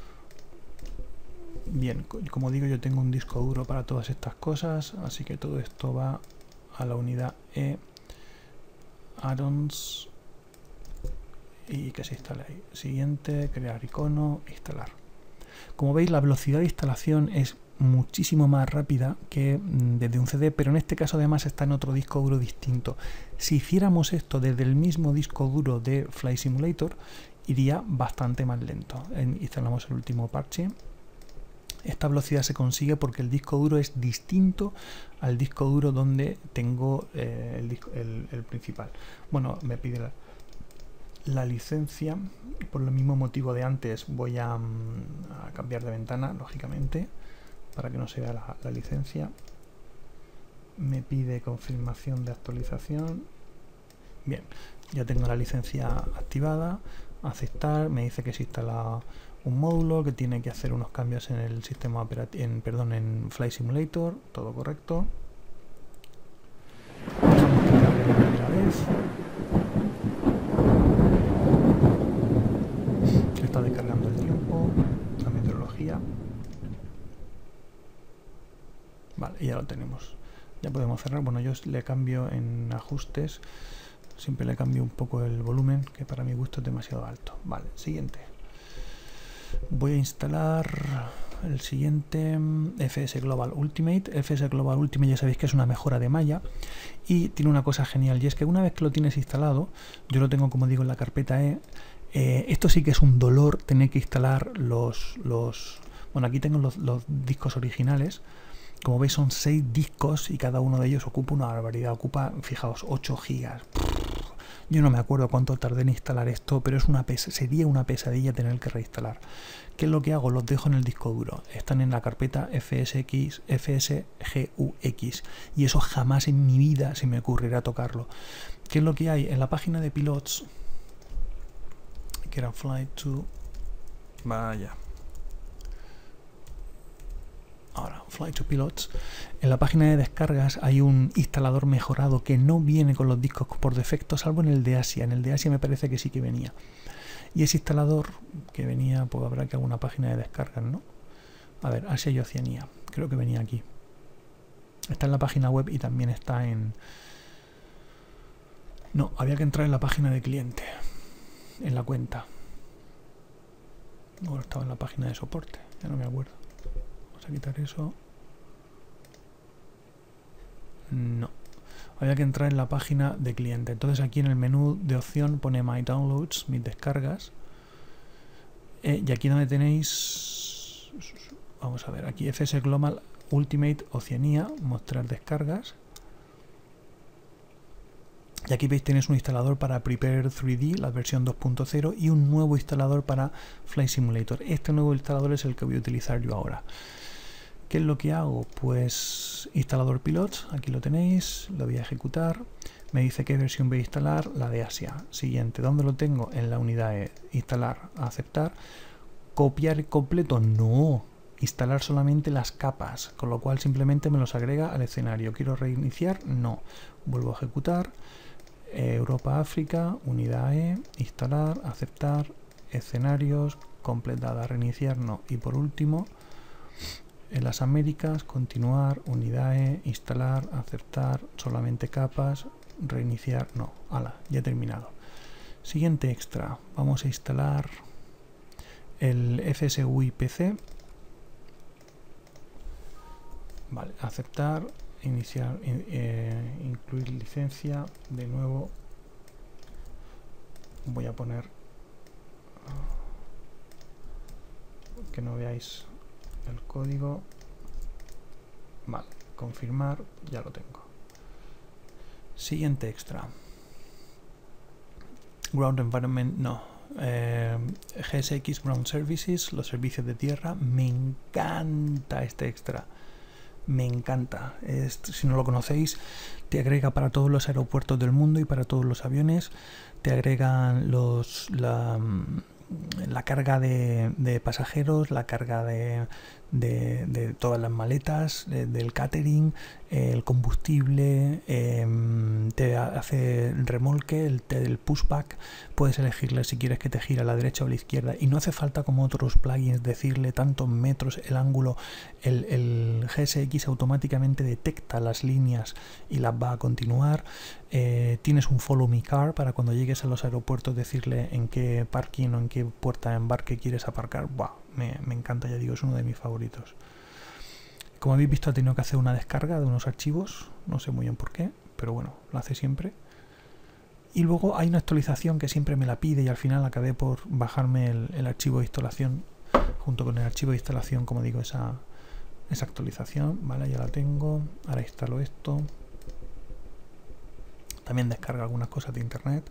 Bien, como digo, yo tengo un disco duro para todas estas cosas, así que todo esto va a la unidad E. Addons y que se instale ahí. Siguiente, crear icono, instalar. Como veis, la velocidad de instalación es muchísimo más rápida que desde un C D, pero en este caso además está en otro disco duro distinto. Si hiciéramos esto desde el mismo disco duro de Flight Simulator, iría bastante más lento. Instalamos el último parche. Esta velocidad se consigue porque el disco duro es distinto al disco duro donde tengo eh, el, disco, el, el principal. Bueno, me pide la, la licencia. Por el mismo motivo de antes voy a, a cambiar de ventana, lógicamente, para que no se vea la, la licencia. Me pide confirmación de actualización. Bien, ya tengo la licencia activada. Aceptar, me dice que se instala un módulo, que tiene que hacer unos cambios en el sistema operativo, en, perdón, en Flight Simulator, todo correcto. Dejamos que cargue la primera vez. Está descargando el tiempo, la meteorología. Vale, y ya lo tenemos. Ya podemos cerrar. Bueno, yo le cambio en ajustes. Siempre le cambio un poco el volumen, que para mi gusto es demasiado alto. Vale, siguiente. Voy a instalar el siguiente, F S Global Ultimate. F S Global Ultimate ya sabéis que es una mejora de malla y tiene una cosa genial, y es que una vez que lo tienes instalado, yo lo tengo como digo en la carpeta E, eh, esto sí que es un dolor tener que instalar los, los bueno, aquí tengo los, los discos originales. Como veis son seis discos y cada uno de ellos ocupa una barbaridad, ocupa, fijaos, ocho gigas. Yo no me acuerdo cuánto tardé en instalar esto, pero es una pes sería una pesadilla tener que reinstalar. ¿Qué es lo que hago? Los dejo en el disco duro. Están en la carpeta F S X, F S G U X, y eso jamás en mi vida se me ocurrirá tocarlo. ¿Qué es lo que hay? En la página de pilots, que era Flight to... Vaya... Ahora, Flight to Pilots, en la página de descargas hay un instalador mejorado que no viene con los discos por defecto, salvo en el de Asia. En el de Asia me parece que sí que venía. Y ese instalador que venía, pues habrá que alguna página de descargas, ¿no? A ver, Asia y Oceanía, creo que venía aquí. Está en la página web y también está en... No, había que entrar en la página de cliente, en la cuenta. Bueno, estaba en la página de soporte, ya no me acuerdo. A quitar eso. No, había que entrar en la página de cliente. Entonces aquí en el menú de opción pone My Downloads, mis descargas, eh, y aquí donde tenéis, vamos a ver, aquí F S Global Ultimate Oceanía, mostrar descargas, y aquí veis tenéis un instalador para Prepare tres D, la versión dos punto cero, y un nuevo instalador para Flight Simulator. Este nuevo instalador es el que voy a utilizar yo ahora. ¿Qué es lo que hago? Pues instalador pilots, aquí lo tenéis, lo voy a ejecutar. Me dice qué versión voy a instalar, la de Asia. Siguiente, ¿dónde lo tengo? En la unidad E. Instalar, aceptar. ¿Copiar completo? No. Instalar solamente las capas, con lo cual simplemente me los agrega al escenario. ¿Quiero reiniciar? No. Vuelvo a ejecutar. Europa, África, unidad E, instalar, aceptar, escenarios, completada, reiniciar, no. Y por último, en las Américas, continuar, unidad E, instalar, aceptar, solamente capas, reiniciar, no. Hala, ya he terminado. Siguiente extra, vamos a instalar el F S U I P C. Vale, aceptar, iniciar, eh, incluir licencia, de nuevo voy a poner que no veáis el código. Vale, confirmar, ya lo tengo. Siguiente extra, Ground Environment, no, eh, G S X Ground Services, los servicios de tierra. Me encanta este extra. Me encanta. Esto, si no lo conocéis, te agrega para todos los aeropuertos del mundo y para todos los aviones. Te agregan los la, la carga de, de pasajeros, la carga de, de, de todas las maletas, de, del catering, eh, el combustible, eh, te hace remolque, el, el pushback, puedes elegirle si quieres que te gire a la derecha o a la izquierda, y no hace falta como otros plugins decirle tantos metros, el ángulo, el, el G S X automáticamente detecta las líneas y las va a continuar. Eh, tienes un follow me car para cuando llegues a los aeropuertos decirle en qué parking o en qué puerta de embarque quieres aparcar. Buah, me, me encanta, ya digo, es uno de mis favoritos. Como habéis visto, ha tenido que hacer una descarga de unos archivos, no sé muy bien por qué, pero bueno, lo hace siempre. Y luego hay una actualización que siempre me la pide y al final acabé por bajarme el, el archivo de instalación junto con el archivo de instalación, como digo, esa, esa actualización, vale, ya la tengo. Ahora instalo esto. También descarga algunas cosas de internet.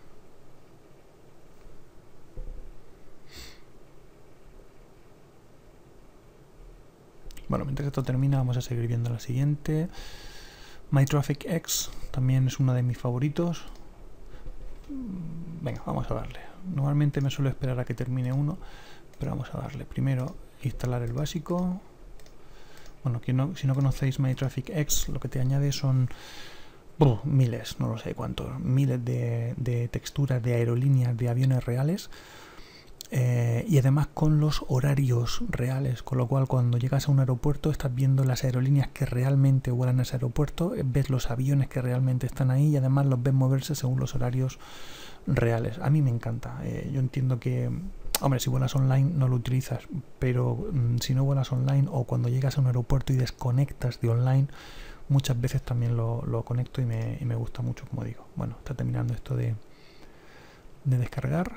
Bueno, mientras esto termina vamos a seguir viendo la siguiente. MyTrafficX también es uno de mis favoritos. Venga, vamos a darle. Normalmente me suelo esperar a que termine uno, pero vamos a darle. Primero instalar el básico. Bueno, que no, si no conocéis MyTrafficX, lo que te añade son uh, miles, no lo sé cuántos, miles de, de texturas de aerolíneas de aviones reales. Eh, y además con los horarios reales, con lo cual cuando llegas a un aeropuerto estás viendo las aerolíneas que realmente vuelan a ese aeropuerto, ves los aviones que realmente están ahí y además los ves moverse según los horarios reales. A mí me encanta. Eh, yo entiendo que, hombre, si vuelas online no lo utilizas, pero mmm, si no vuelas online o cuando llegas a un aeropuerto y desconectas de online, muchas veces también lo, lo conecto y me, y me gusta mucho, como digo. Bueno, está terminando esto de, de descargar.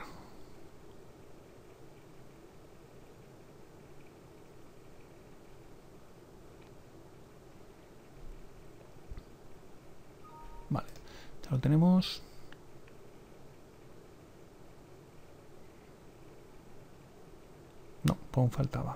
Vale, ya lo tenemos. No, pues aún faltaba.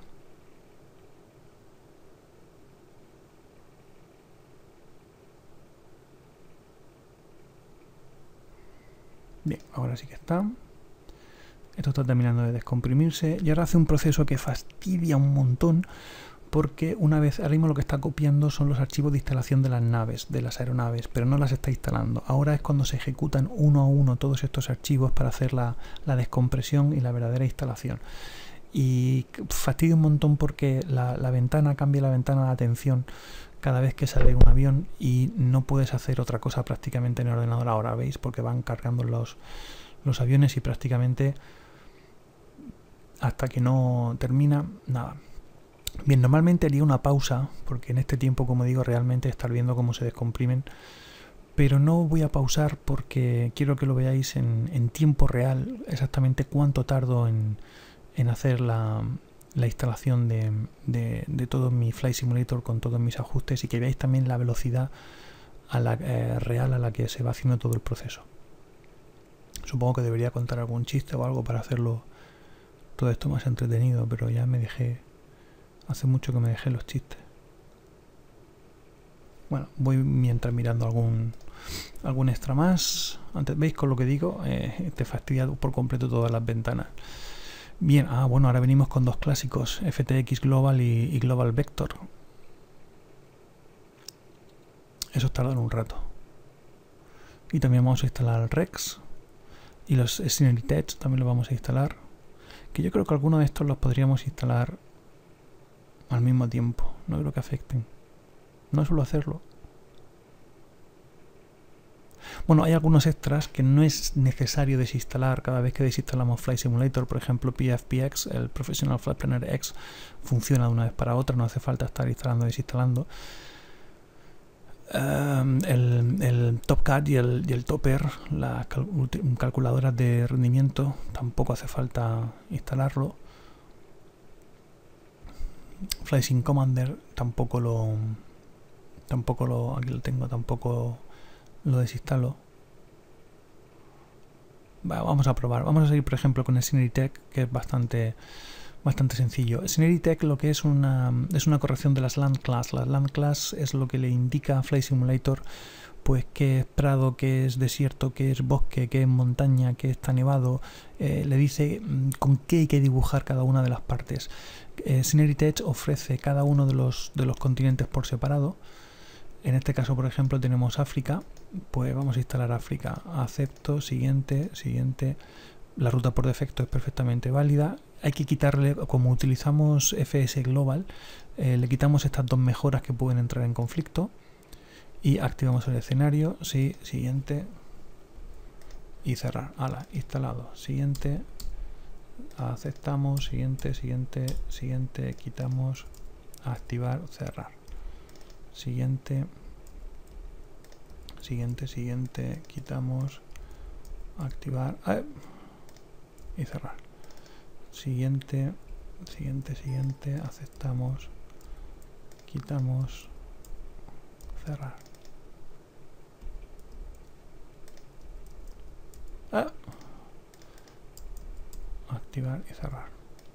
Bien, ahora sí que está. Esto está terminando de descomprimirse y ahora hace un proceso que fastidia un montón, porque una vez, ahora mismo lo que está copiando son los archivos de instalación de las naves, de las aeronaves, pero no las está instalando. Ahora es cuando se ejecutan uno a uno todos estos archivos para hacer la, la descompresión y la verdadera instalación. Y fastidia un montón porque la, la ventana cambia la ventana de atención cada vez que sale un avión y no puedes hacer otra cosa prácticamente en el ordenador ahora, ¿veis? Porque van cargando los, los aviones y prácticamente hasta que no termina, nada. Bien, normalmente haría una pausa, porque en este tiempo, como digo, realmente estar viendo cómo se descomprimen, pero no voy a pausar porque quiero que lo veáis en, en tiempo real, exactamente cuánto tardo en, en hacer la, la instalación de, de, de todo mi Flight Simulator con todos mis ajustes y que veáis también la velocidad a la, eh, real a la que se va haciendo todo el proceso. Supongo que debería contar algún chiste o algo para hacerlo todo esto más entretenido, pero ya me dejé... Hace mucho que me dejé los chistes. Bueno, voy mientras mirando algún algún extra más. Antes, ¿veis con lo que digo? Eh, te fastidia por completo todas las ventanas. Bien, ah, bueno, ahora venimos con dos clásicos, F T X Global y, y Global Vector. Eso tardan un rato. Y también vamos a instalar el Rex. Y los Scenery Text también los vamos a instalar. Que yo creo que algunos de estos los podríamos instalar al mismo tiempo, no creo que afecten. No suelo hacerlo. Bueno, hay algunos extras que no es necesario desinstalar cada vez que desinstalamos Flight Simulator. Por ejemplo, P F P X, el Professional Flight Planner X, funciona de una vez para otra, no hace falta estar instalando y desinstalando. Um, el, el TopCat y el, y el Topper, las cal calculadoras de rendimiento, tampoco hace falta instalarlo. FlySim Commander tampoco lo tampoco lo aquí lo tengo, tampoco lo desinstalo. Va, vamos a probar, vamos a seguir por ejemplo con el SceneryTech, que es bastante bastante sencillo. SceneryTech lo que es una es una corrección de las Land Class. Las Land Class es lo que le indica a Flight Simulator pues qué es prado, qué es desierto, qué es bosque, qué es montaña, qué está nevado. Eh, le dice con qué hay que dibujar cada una de las partes. Eh, Scenery Tech ofrece cada uno de los, de los continentes por separado. En este caso, por ejemplo, tenemos África. Pues vamos a instalar África. Acepto, siguiente, siguiente. La ruta por defecto es perfectamente válida. Hay que quitarle, como utilizamos F S Global, eh, le quitamos estas dos mejoras que pueden entrar en conflicto. Y activamos el escenario. Sí, siguiente. Y cerrar. Hala, instalado. Siguiente. Aceptamos, siguiente, siguiente, siguiente, quitamos, activar, cerrar. Siguiente, siguiente, siguiente, quitamos, activar ¡ay! Y cerrar. Siguiente, siguiente, siguiente, aceptamos, quitamos, cerrar. ¡Ah! Activar y cerrar.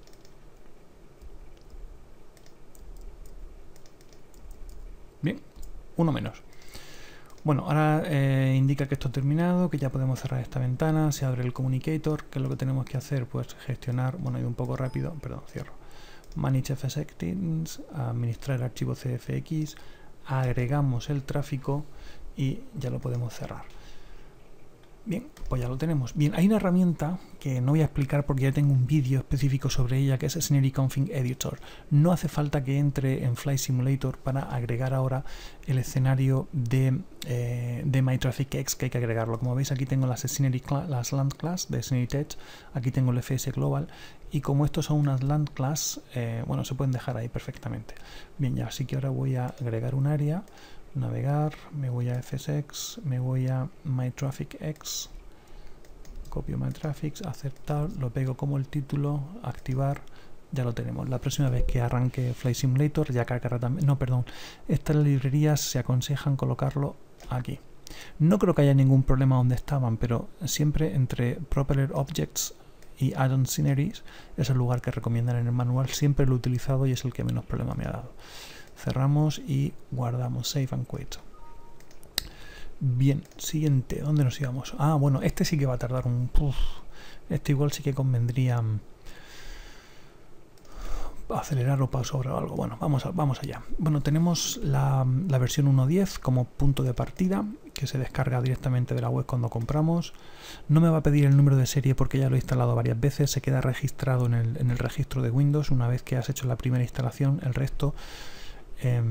Bien, uno menos. Bueno, ahora eh, indica que esto ha terminado, que ya podemos cerrar esta ventana, se abre el communicator. ¿Qué es lo que tenemos que hacer? Pues gestionar, bueno, he ido un poco rápido, perdón, cierro. Manage F Settings, administrar archivo C F X, agregamos el tráfico y ya lo podemos cerrar. Bien, pues ya lo tenemos. Bien, hay una herramienta que no voy a explicar porque ya tengo un vídeo específico sobre ella, que es Scenery Config Editor. No hace falta que entre en Flight Simulator para agregar ahora el escenario de, eh, de MyTrafficX, que hay que agregarlo. Como veis, aquí tengo las, Scenery las Land Class de Scenery Tech, aquí tengo el F S Global, y como estos son unas Land Class, eh, bueno, se pueden dejar ahí perfectamente. Bien, ya, así que ahora voy a agregar un área. Navegar, me voy a F S X, me voy a MyTrafficX, copio MyTraffic, aceptar, lo pego como el título, activar, ya lo tenemos. La próxima vez que arranque Flight Simulator ya cargará también, no, perdón, estas librerías se aconsejan colocarlo aquí. No creo que haya ningún problema donde estaban, pero siempre entre Propeller Objects y Add-on Sceneries es el lugar que recomiendan en el manual, siempre lo he utilizado y es el que menos problema me ha dado. Cerramos y guardamos, save and quit. Bien, siguiente, ¿dónde nos íbamos? Ah, bueno, este sí que va a tardar un... Uf, este igual sí que convendría acelerar o pausar o algo. Bueno, vamos, a, vamos allá. Bueno, tenemos la, la versión uno punto diez como punto de partida, que se descarga directamente de la web cuando compramos. No me va a pedir el número de serie porque ya lo he instalado varias veces. Se queda registrado en el, en el registro de Windows. Una vez que has hecho la primera instalación, el resto... Eh,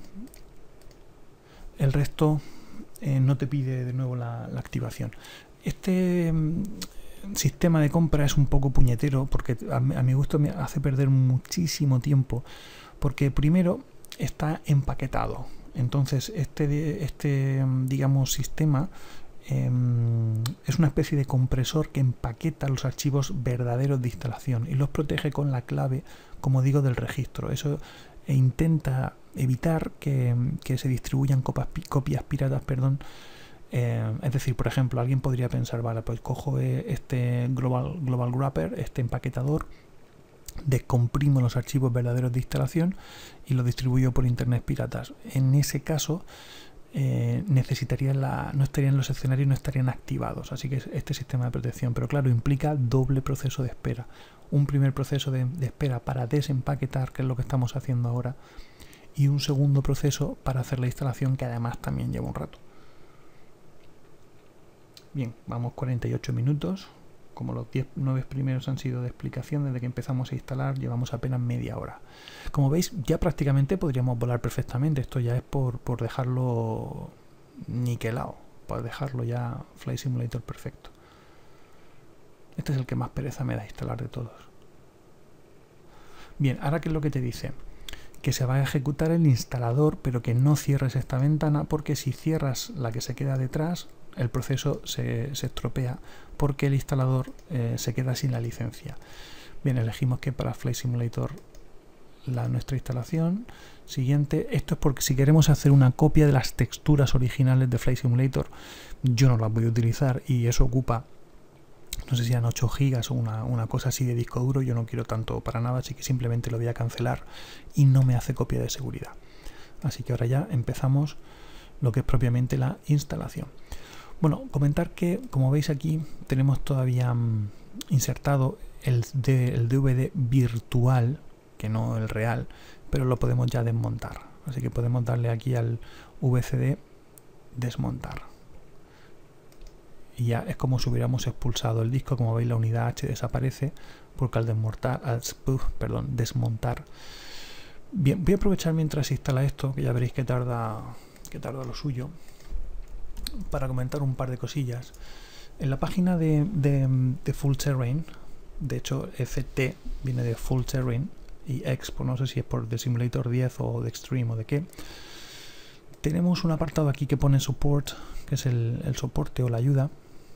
el resto eh, no te pide de nuevo la, la activación. Este eh, sistema de compra es un poco puñetero porque a, a mi gusto me hace perder muchísimo tiempo, porque primero está empaquetado. Entonces este, este digamos sistema eh, es una especie de compresor que empaqueta los archivos verdaderos de instalación y los protege con la clave, como digo, del registro. Eso e intenta evitar que, que se distribuyan copias, copias piratas, perdón. Eh, es decir, por ejemplo, alguien podría pensar, vale, pues cojo este Global, Global Wrapper, este empaquetador, descomprimo los archivos verdaderos de instalación y los distribuyo por internet piratas. En ese caso, eh, necesitarían la, no estarían los escenarios, no estarían activados. Así que este sistema de protección, pero claro, implica doble proceso de espera. Un primer proceso de, de espera para desempaquetar, que es lo que estamos haciendo ahora, y un segundo proceso para hacer la instalación, que además también lleva un rato. Bien, vamos cuarenta y ocho minutos. Como los diez, nueve primeros han sido de explicación, desde que empezamos a instalar llevamos apenas media hora. Como veis, ya prácticamente podríamos volar perfectamente. Esto ya es por, por dejarlo niquelado, por dejarlo ya Flight Simulator perfecto. Este es el que más pereza me da instalar de todos. Bien, ahora ¿qué es lo que te dice? Que se va a ejecutar el instalador, pero que no cierres esta ventana, porque si cierras la que se queda detrás, el proceso se, se estropea, porque el instalador eh, se queda sin la licencia. Bien, elegimos que para Flight Simulator la, nuestra instalación. Siguiente, esto es porque si queremos hacer una copia de las texturas originales de Flight Simulator, yo no las voy a utilizar y eso ocupa, no sé si eran ocho gigas o una, una cosa así de disco duro. Yo no quiero tanto para nada, así que simplemente lo voy a cancelar y no me hace copia de seguridad. Así que ahora ya empezamos lo que es propiamente la instalación. Bueno, comentar que, como veis aquí, tenemos todavía um, insertado el, de, el D V D virtual que no el real, pero lo podemos ya desmontar. Así que podemos darle aquí al V C D desmontar. Y ya es como si hubiéramos expulsado el disco. Como veis, la unidad H desaparece porque al desmontar, al, uh, perdón, desmontar. Bien, voy a aprovechar mientras se instala esto, que ya veréis que tarda, que tarda lo suyo, para comentar un par de cosillas. En la página de, de, de Full Terrain, de hecho F T viene de Full Terrain y X, pues no sé si es por de Simulator diez o de Extreme o de qué. Tenemos un apartado aquí que pone Support, que es el, el soporte o la ayuda.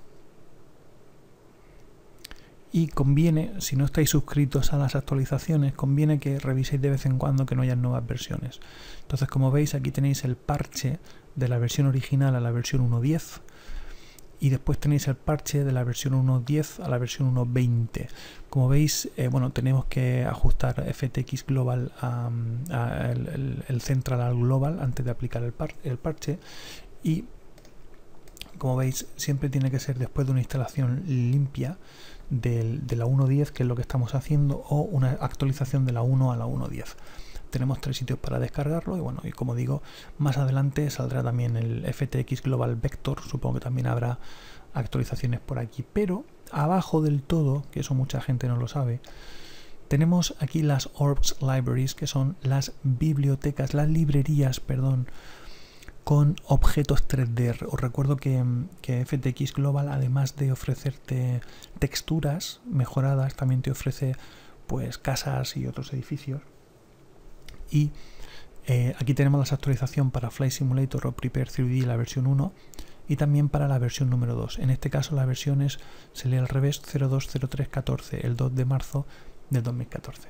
Y conviene, si no estáis suscritos a las actualizaciones, conviene que reviséis de vez en cuando que no haya nuevas versiones. Entonces, como veis, aquí tenéis el parche de la versión original a la versión uno punto diez. Y después tenéis el parche de la versión uno punto diez a la versión uno punto veinte. Como veis, eh, bueno, tenemos que ajustar F T X Global a, a el, el, el Central al Global antes de aplicar el, par, el parche. Y como veis, siempre tiene que ser después de una instalación limpia del, de la uno punto diez, que es lo que estamos haciendo, o una actualización de la uno a la uno punto diez. Tenemos tres sitios para descargarlo y bueno, y como digo, más adelante saldrá también el F T X Global Vector. Supongo que también habrá actualizaciones por aquí, pero abajo del todo, que eso mucha gente no lo sabe, tenemos aquí las Orbs Libraries, que son las bibliotecas, las librerías, perdón, con objetos tres D. Os recuerdo que, que F T X Global, además de ofrecerte texturas mejoradas, también te ofrece pues casas y otros edificios. Y eh, aquí tenemos la actualización para Flight Simulator o Prepare tres D, la versión uno, y también para la versión número dos. En este caso la versión es, se lee al revés, cero dos cero tres catorce, el dos de marzo del dos mil catorce.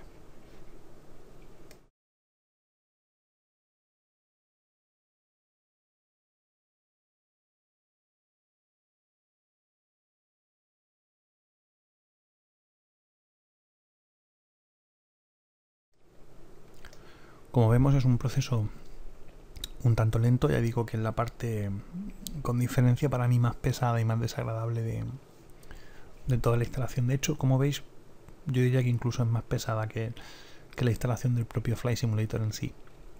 Como vemos, es un proceso un tanto lento. Ya digo que es la parte con diferencia para mí más pesada y más desagradable de, de toda la instalación. De hecho, como veis, yo diría que incluso es más pesada que, que la instalación del propio Flight Simulator en sí.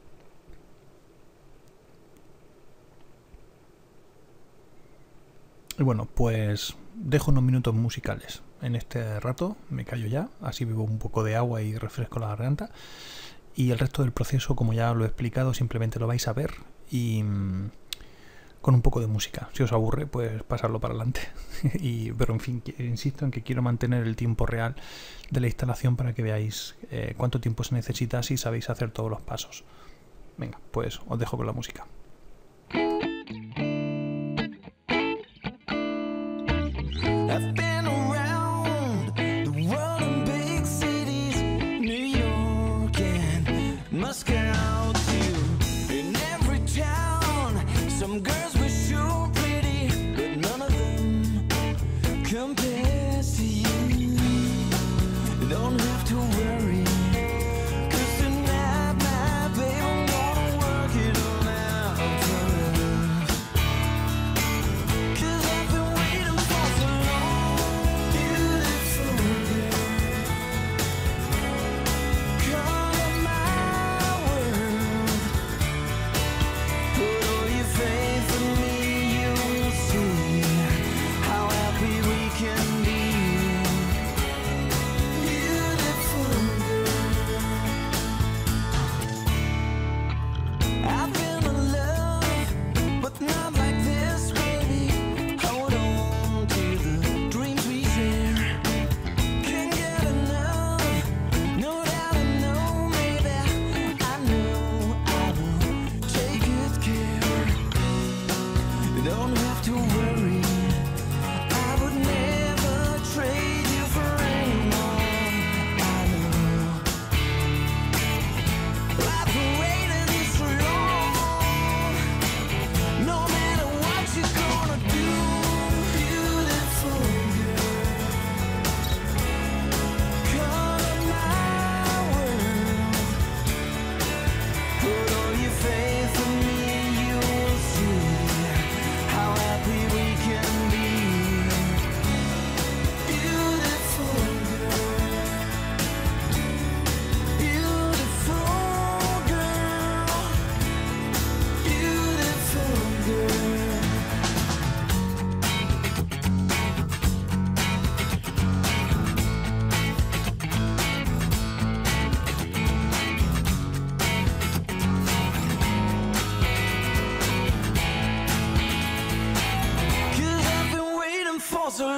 Y bueno, pues dejo unos minutos musicales en este rato, me callo ya, así bebo un poco de agua y refresco la garganta. Y el resto del proceso, como ya lo he explicado, simplemente lo vais a ver y mmm, con un poco de música. Si os aburre, pues pasarlo para adelante. y, pero en fin, insisto en que quiero mantener el tiempo real de la instalación para que veáis eh, cuánto tiempo se necesita si sabéis hacer todos los pasos. Venga, pues os dejo con la música. Moscow too. In every town, some girls were sure pretty, but none of them compares to you. You don't have to worry, 'cause tonight, my baby, I'm gonna work it all out for us. 'Cause I've been waiting for so long, beautiful girl. Come on, my faith in me, you'll see how happy we can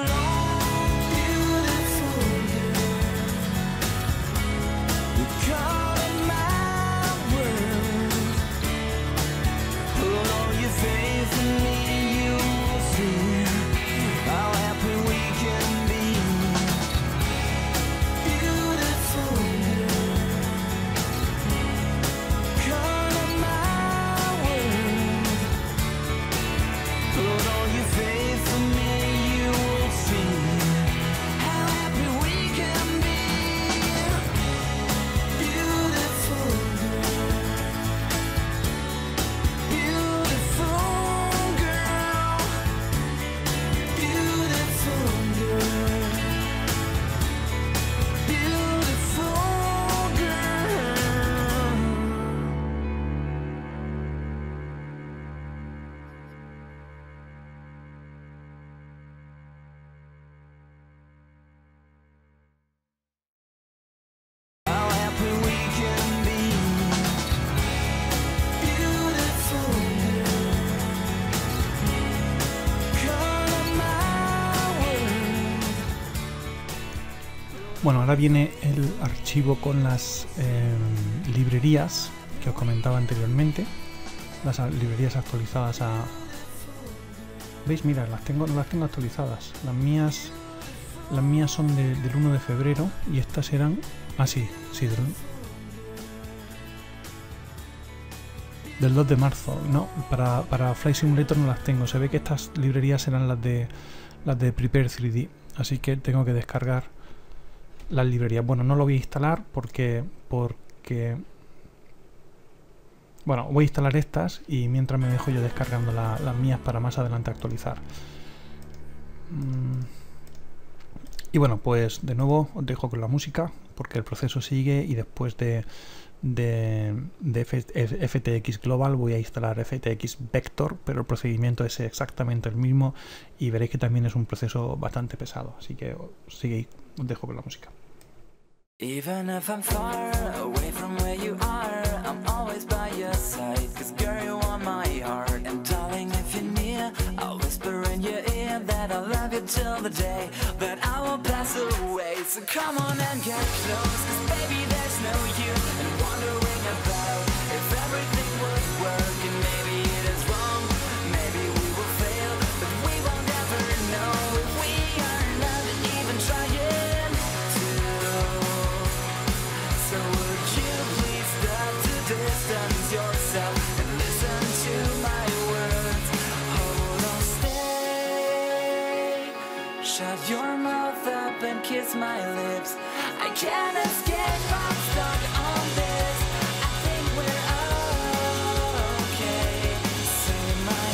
Bueno, ahora viene el archivo con las eh, librerías que os comentaba anteriormente. Las librerías actualizadas a... ¿Veis? Mira, las tengo, no las tengo actualizadas. Las mías las mías son de, del uno de febrero y estas eran... Ah, sí, sí, del, del dos de marzo. No, para, para Flight Simulator no las tengo. Se ve que estas librerías eran las de las de Prepare tres D. Así que tengo que descargar las librerías. Bueno, no lo voy a instalar porque porque bueno, voy a instalar estas y mientras me dejo yo descargando la, las mías para más adelante actualizar. Mm. Y bueno, pues de nuevo os dejo con la música porque el proceso sigue y después de de, de F T X Global voy a instalar F T X Vector, pero el procedimiento es exactamente el mismo y veréis que también es un proceso bastante pesado, así que sigue, os dejo con la música. Even if I'm far away from where you are, I'm always by your side, cause girl you want my heart. And darling, if you're near, I'll whisper in your ear that I love you till the day that I will pass away. So come on and get close, cause baby there's no use in wondering about if everything would work. And maybe it is wrong, maybe we will fail, but we won't ever know if we are not even trying to. So would you please stop to distance yourself and listen to my words? Hold on, stay. Shut your mouth up and kiss my lips. I can't escape, I'm stuck on this. I think we're okay. Say my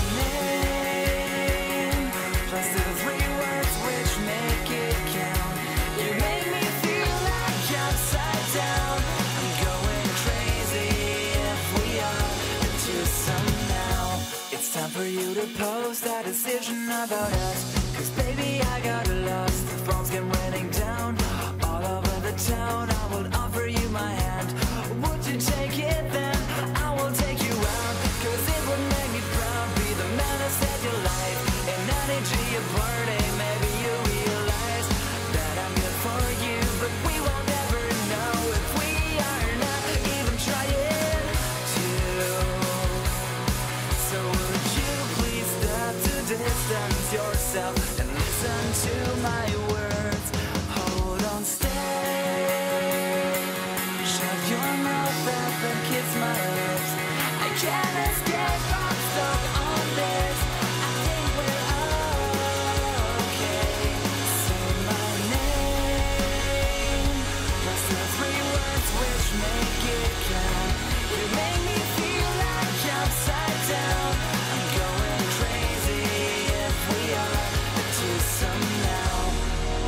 name plus the three words which make it count. You make me feel like upside down. I'm going crazy if we are into some now. It's time for you to post that decision about us, cause baby I got lost. The phones came raining down all over the town. I will offer you my hand. Would you take it then? I will take you out, cause it would make me proud. Be the man who saved your life in any G party. Maybe you realize that I'm good for you, but we won't ever know if we are not even trying to. So would you please stop to distance yourself and listen to my words? Hold on, stay. Shut your mouth up and kiss my lips. I can't escape, I'm stuck on this. I think we're okay. Say my name plus the three words which make it count. You make me feel like upside down. I'm going crazy if we are into some now.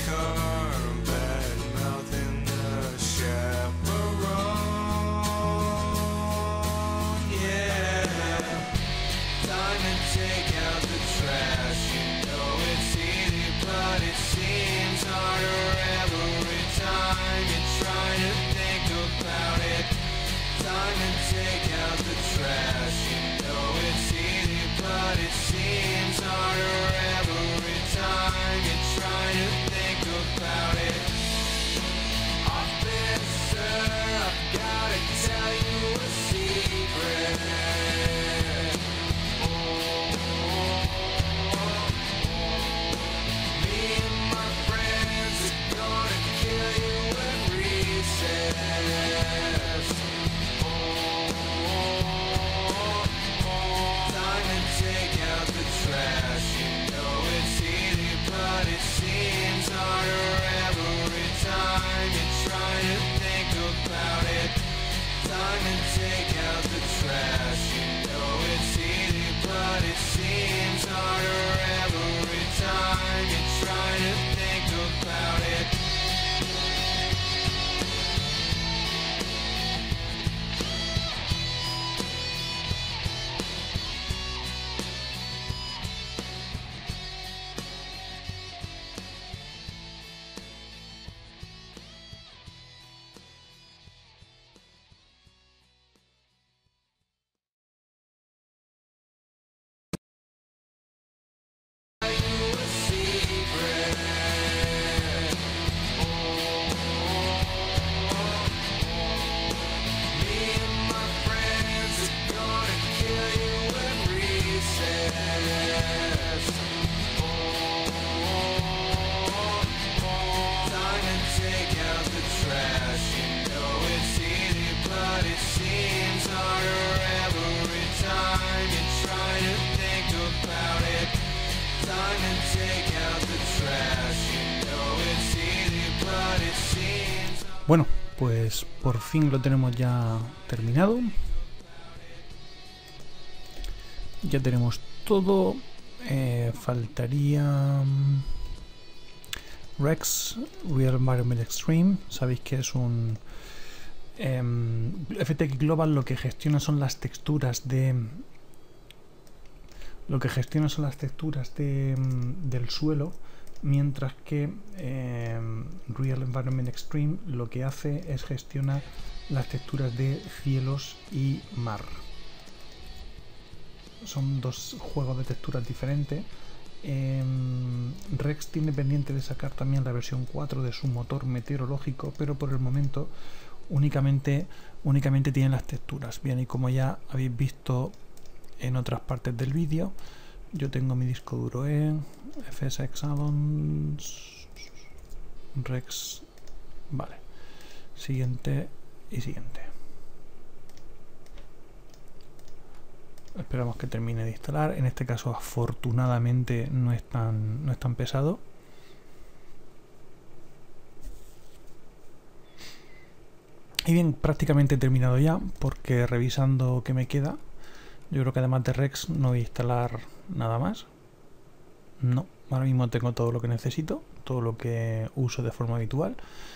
bad mouthing the chaperone. Yeah, time to take out the trash. You know it's easy, but it seems harder every time you try to think about it. Time to take out the trash. You know it's easy, but it seems harder every time you try to think about it. Officer, I've gotta tell you a secret. Oh, me and my friends are gonna kill you at recess. Time to take out the trash. You know it's easy, but it seems harder every time you try to think about it. Time to take out the trash. You know it's easy, but it seems harder every time you try to think about it. Bueno, pues por fin lo tenemos ya terminado. Ya tenemos todo. Eh, faltaría Rex Real Environment Extreme. Sabéis que es un eh, F T X Global. Lo que gestiona son las texturas de lo que gestiona son las texturas de, del suelo, mientras que eh, Real Environment Extreme lo que hace es gestionar las texturas de cielos y mar. Son dos juegos de texturas diferentes. Eh, Rex tiene pendiente de sacar también la versión cuatro de su motor meteorológico, pero por el momento únicamente, únicamente tiene las texturas. Bien, y como ya habéis visto en otras partes del vídeo, yo tengo mi disco duro en F S X Addons Rex. Vale, siguiente y siguiente. Esperamos que termine de instalar. En este caso, afortunadamente, no es tan, no es tan pesado. Y bien, prácticamente he terminado ya, porque revisando qué me queda, yo creo que además de Rex no voy a instalar nada más. No, ahora mismo tengo todo lo que necesito, todo lo que uso de forma habitual.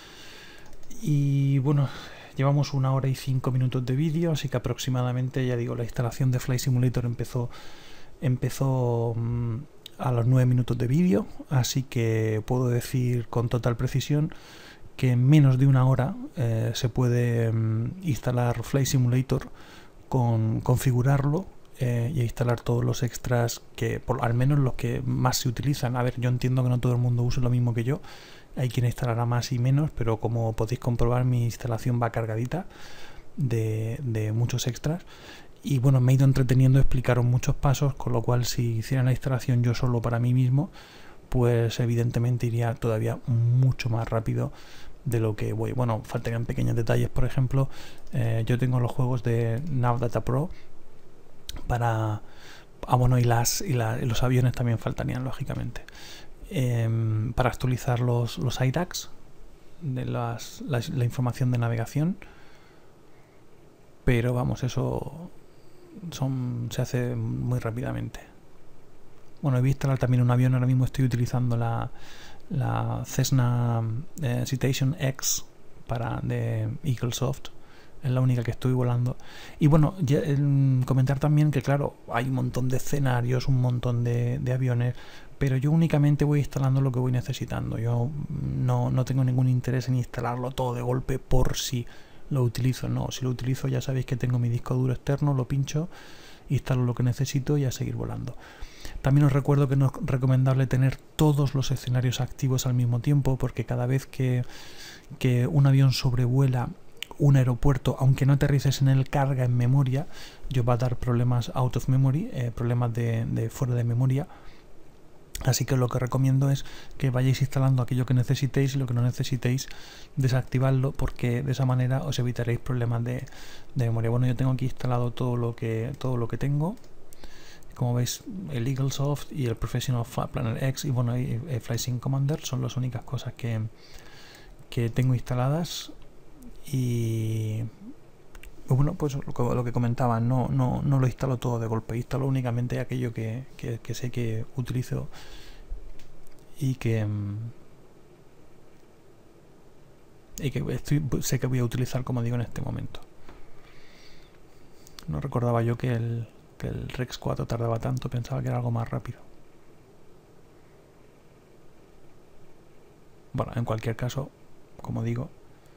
Y bueno, llevamos una hora y cinco minutos de vídeo, así que aproximadamente, ya digo, la instalación de Flight Simulator empezó, empezó mmm, a los nueve minutos de vídeo, así que puedo decir con total precisión que en menos de una hora eh, se puede mmm, instalar Flight Simulator, con configurarlo eh, y instalar todos los extras que, por, al menos los que más se utilizan. A ver, yo entiendo que no todo el mundo use lo mismo que yo, hay quien instalará más y menos, pero como podéis comprobar, mi instalación va cargadita de, de muchos extras. Y bueno, me he ido entreteniendo a explicaros muchos pasos, con lo cual si hiciera la instalación yo solo para mí mismo, pues evidentemente iría todavía mucho más rápido de lo que voy. Bueno, faltarían pequeños detalles. Por ejemplo, eh, yo tengo los juegos de Navdata Pro para... Ah, bueno, y, las, y, la, y los aviones también faltarían, lógicamente. Eh, para actualizar los, los I DACs, de las, la, la información de navegación. Pero vamos, eso son, se hace muy rápidamente. Bueno, he visto instalar también un avión. Ahora mismo estoy utilizando la, la Cessna eh, Citation X para de Eaglesoft. Es la única que estoy volando. Y bueno, ya, eh, comentar también que claro, hay un montón de escenarios, un montón de, de aviones, pero yo únicamente voy instalando lo que voy necesitando. Yo no, no tengo ningún interés en instalarlo todo de golpe por si lo utilizo. No, si lo utilizo ya sabéis que tengo mi disco duro externo, lo pincho, instalo lo que necesito y a seguir volando. También os recuerdo que no es recomendable tener todos los escenarios activos al mismo tiempo, porque cada vez que, que un avión sobrevuela un aeropuerto, aunque no aterrices en él, carga en memoria, yo va a dar problemas out of memory, eh, problemas de, de fuera de memoria. Así que lo que recomiendo es que vayáis instalando aquello que necesitéis y lo que no necesitéis desactivarlo, porque de esa manera os evitaréis problemas de, de memoria. Bueno, yo tengo aquí instalado todo lo que todo lo que tengo. Como veis, el Eaglesoft y el Professional Flight Planner X y bueno, y, y FlightSync Commander son las únicas cosas que, que tengo instaladas. Y bueno, pues lo que, lo que comentaba, no, no, no lo instalo todo de golpe, instalo únicamente aquello que, que, que sé que utilizo y que y que estoy, sé que voy a utilizar, como digo, en este momento. No recordaba yo que el, que el Rex cuatro tardaba tanto, pensaba que era algo más rápido. Bueno, en cualquier caso, como digo,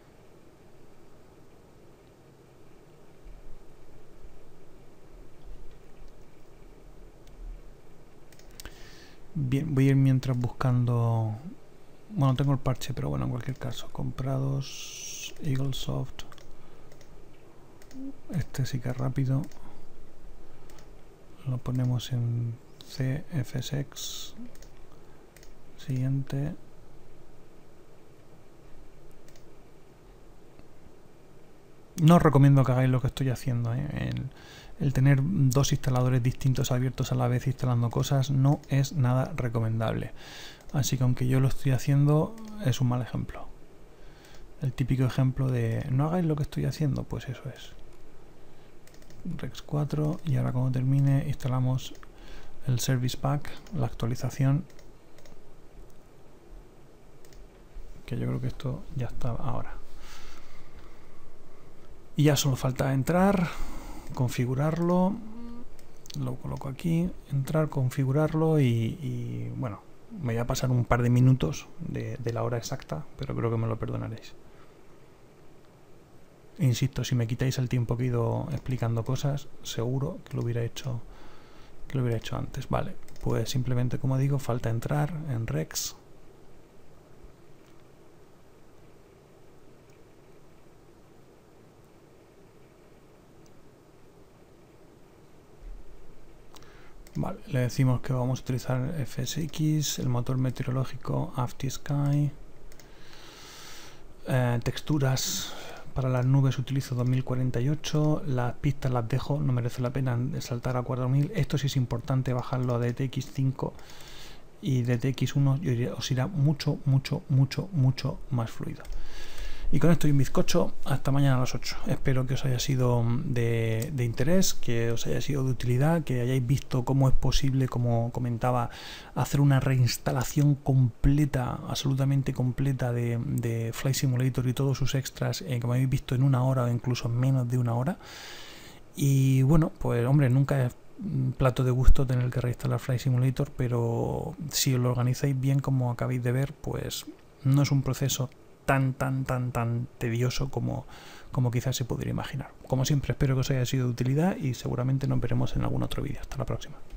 bien, voy a ir mientras buscando. Bueno, tengo el parche, pero bueno, en cualquier caso, comprados, Eaglesoft. Este sí que es rápido. Lo ponemos en C F S X. Siguiente. No os recomiendo que hagáis lo que estoy haciendo, ¿eh? el, el tener dos instaladores distintos abiertos a la vez instalando cosas no es nada recomendable. Así que aunque yo lo estoy haciendo, es un mal ejemplo. El típico ejemplo de no hagáis lo que estoy haciendo, pues eso es. Rex cuatro, y ahora cuando termine instalamos el Service Pack, la actualización. Que yo creo que esto ya está ahora. Y ya solo falta entrar, configurarlo, lo coloco aquí, entrar, configurarlo y, y bueno, me voy a pasar un par de minutos de, de la hora exacta, pero creo que me lo perdonaréis. Insisto, si me quitáis el tiempo que he ido explicando cosas, seguro que lo hubiera hecho, que lo hubiera hecho antes. Vale, pues simplemente, como digo, falta entrar en Rex. Vale, le decimos que vamos a utilizar F S X, el motor meteorológico AFTISky, eh, texturas para las nubes utilizo dos mil cuarenta y ocho, las pistas las dejo, no merece la pena saltar a cuatro mil. Esto sí es importante bajarlo a D T X cinco y D T X uno os irá mucho, mucho, mucho, mucho más fluido. Y con esto y un bizcocho, hasta mañana a las ocho. Espero que os haya sido de, de interés, que os haya sido de utilidad, que hayáis visto cómo es posible, como comentaba, hacer una reinstalación completa, absolutamente completa de, de Flight Simulator y todos sus extras, eh, como habéis visto, en una hora o incluso en menos de una hora. Y bueno, pues hombre, nunca es un plato de gusto tener que reinstalar Flight Simulator, pero si os lo organizáis bien, como acabáis de ver, pues no es un proceso tan, tan, tan, tan tedioso como, como quizás se podría imaginar. Como siempre, espero que os haya sido de utilidad y seguramente nos veremos en algún otro vídeo. Hasta la próxima.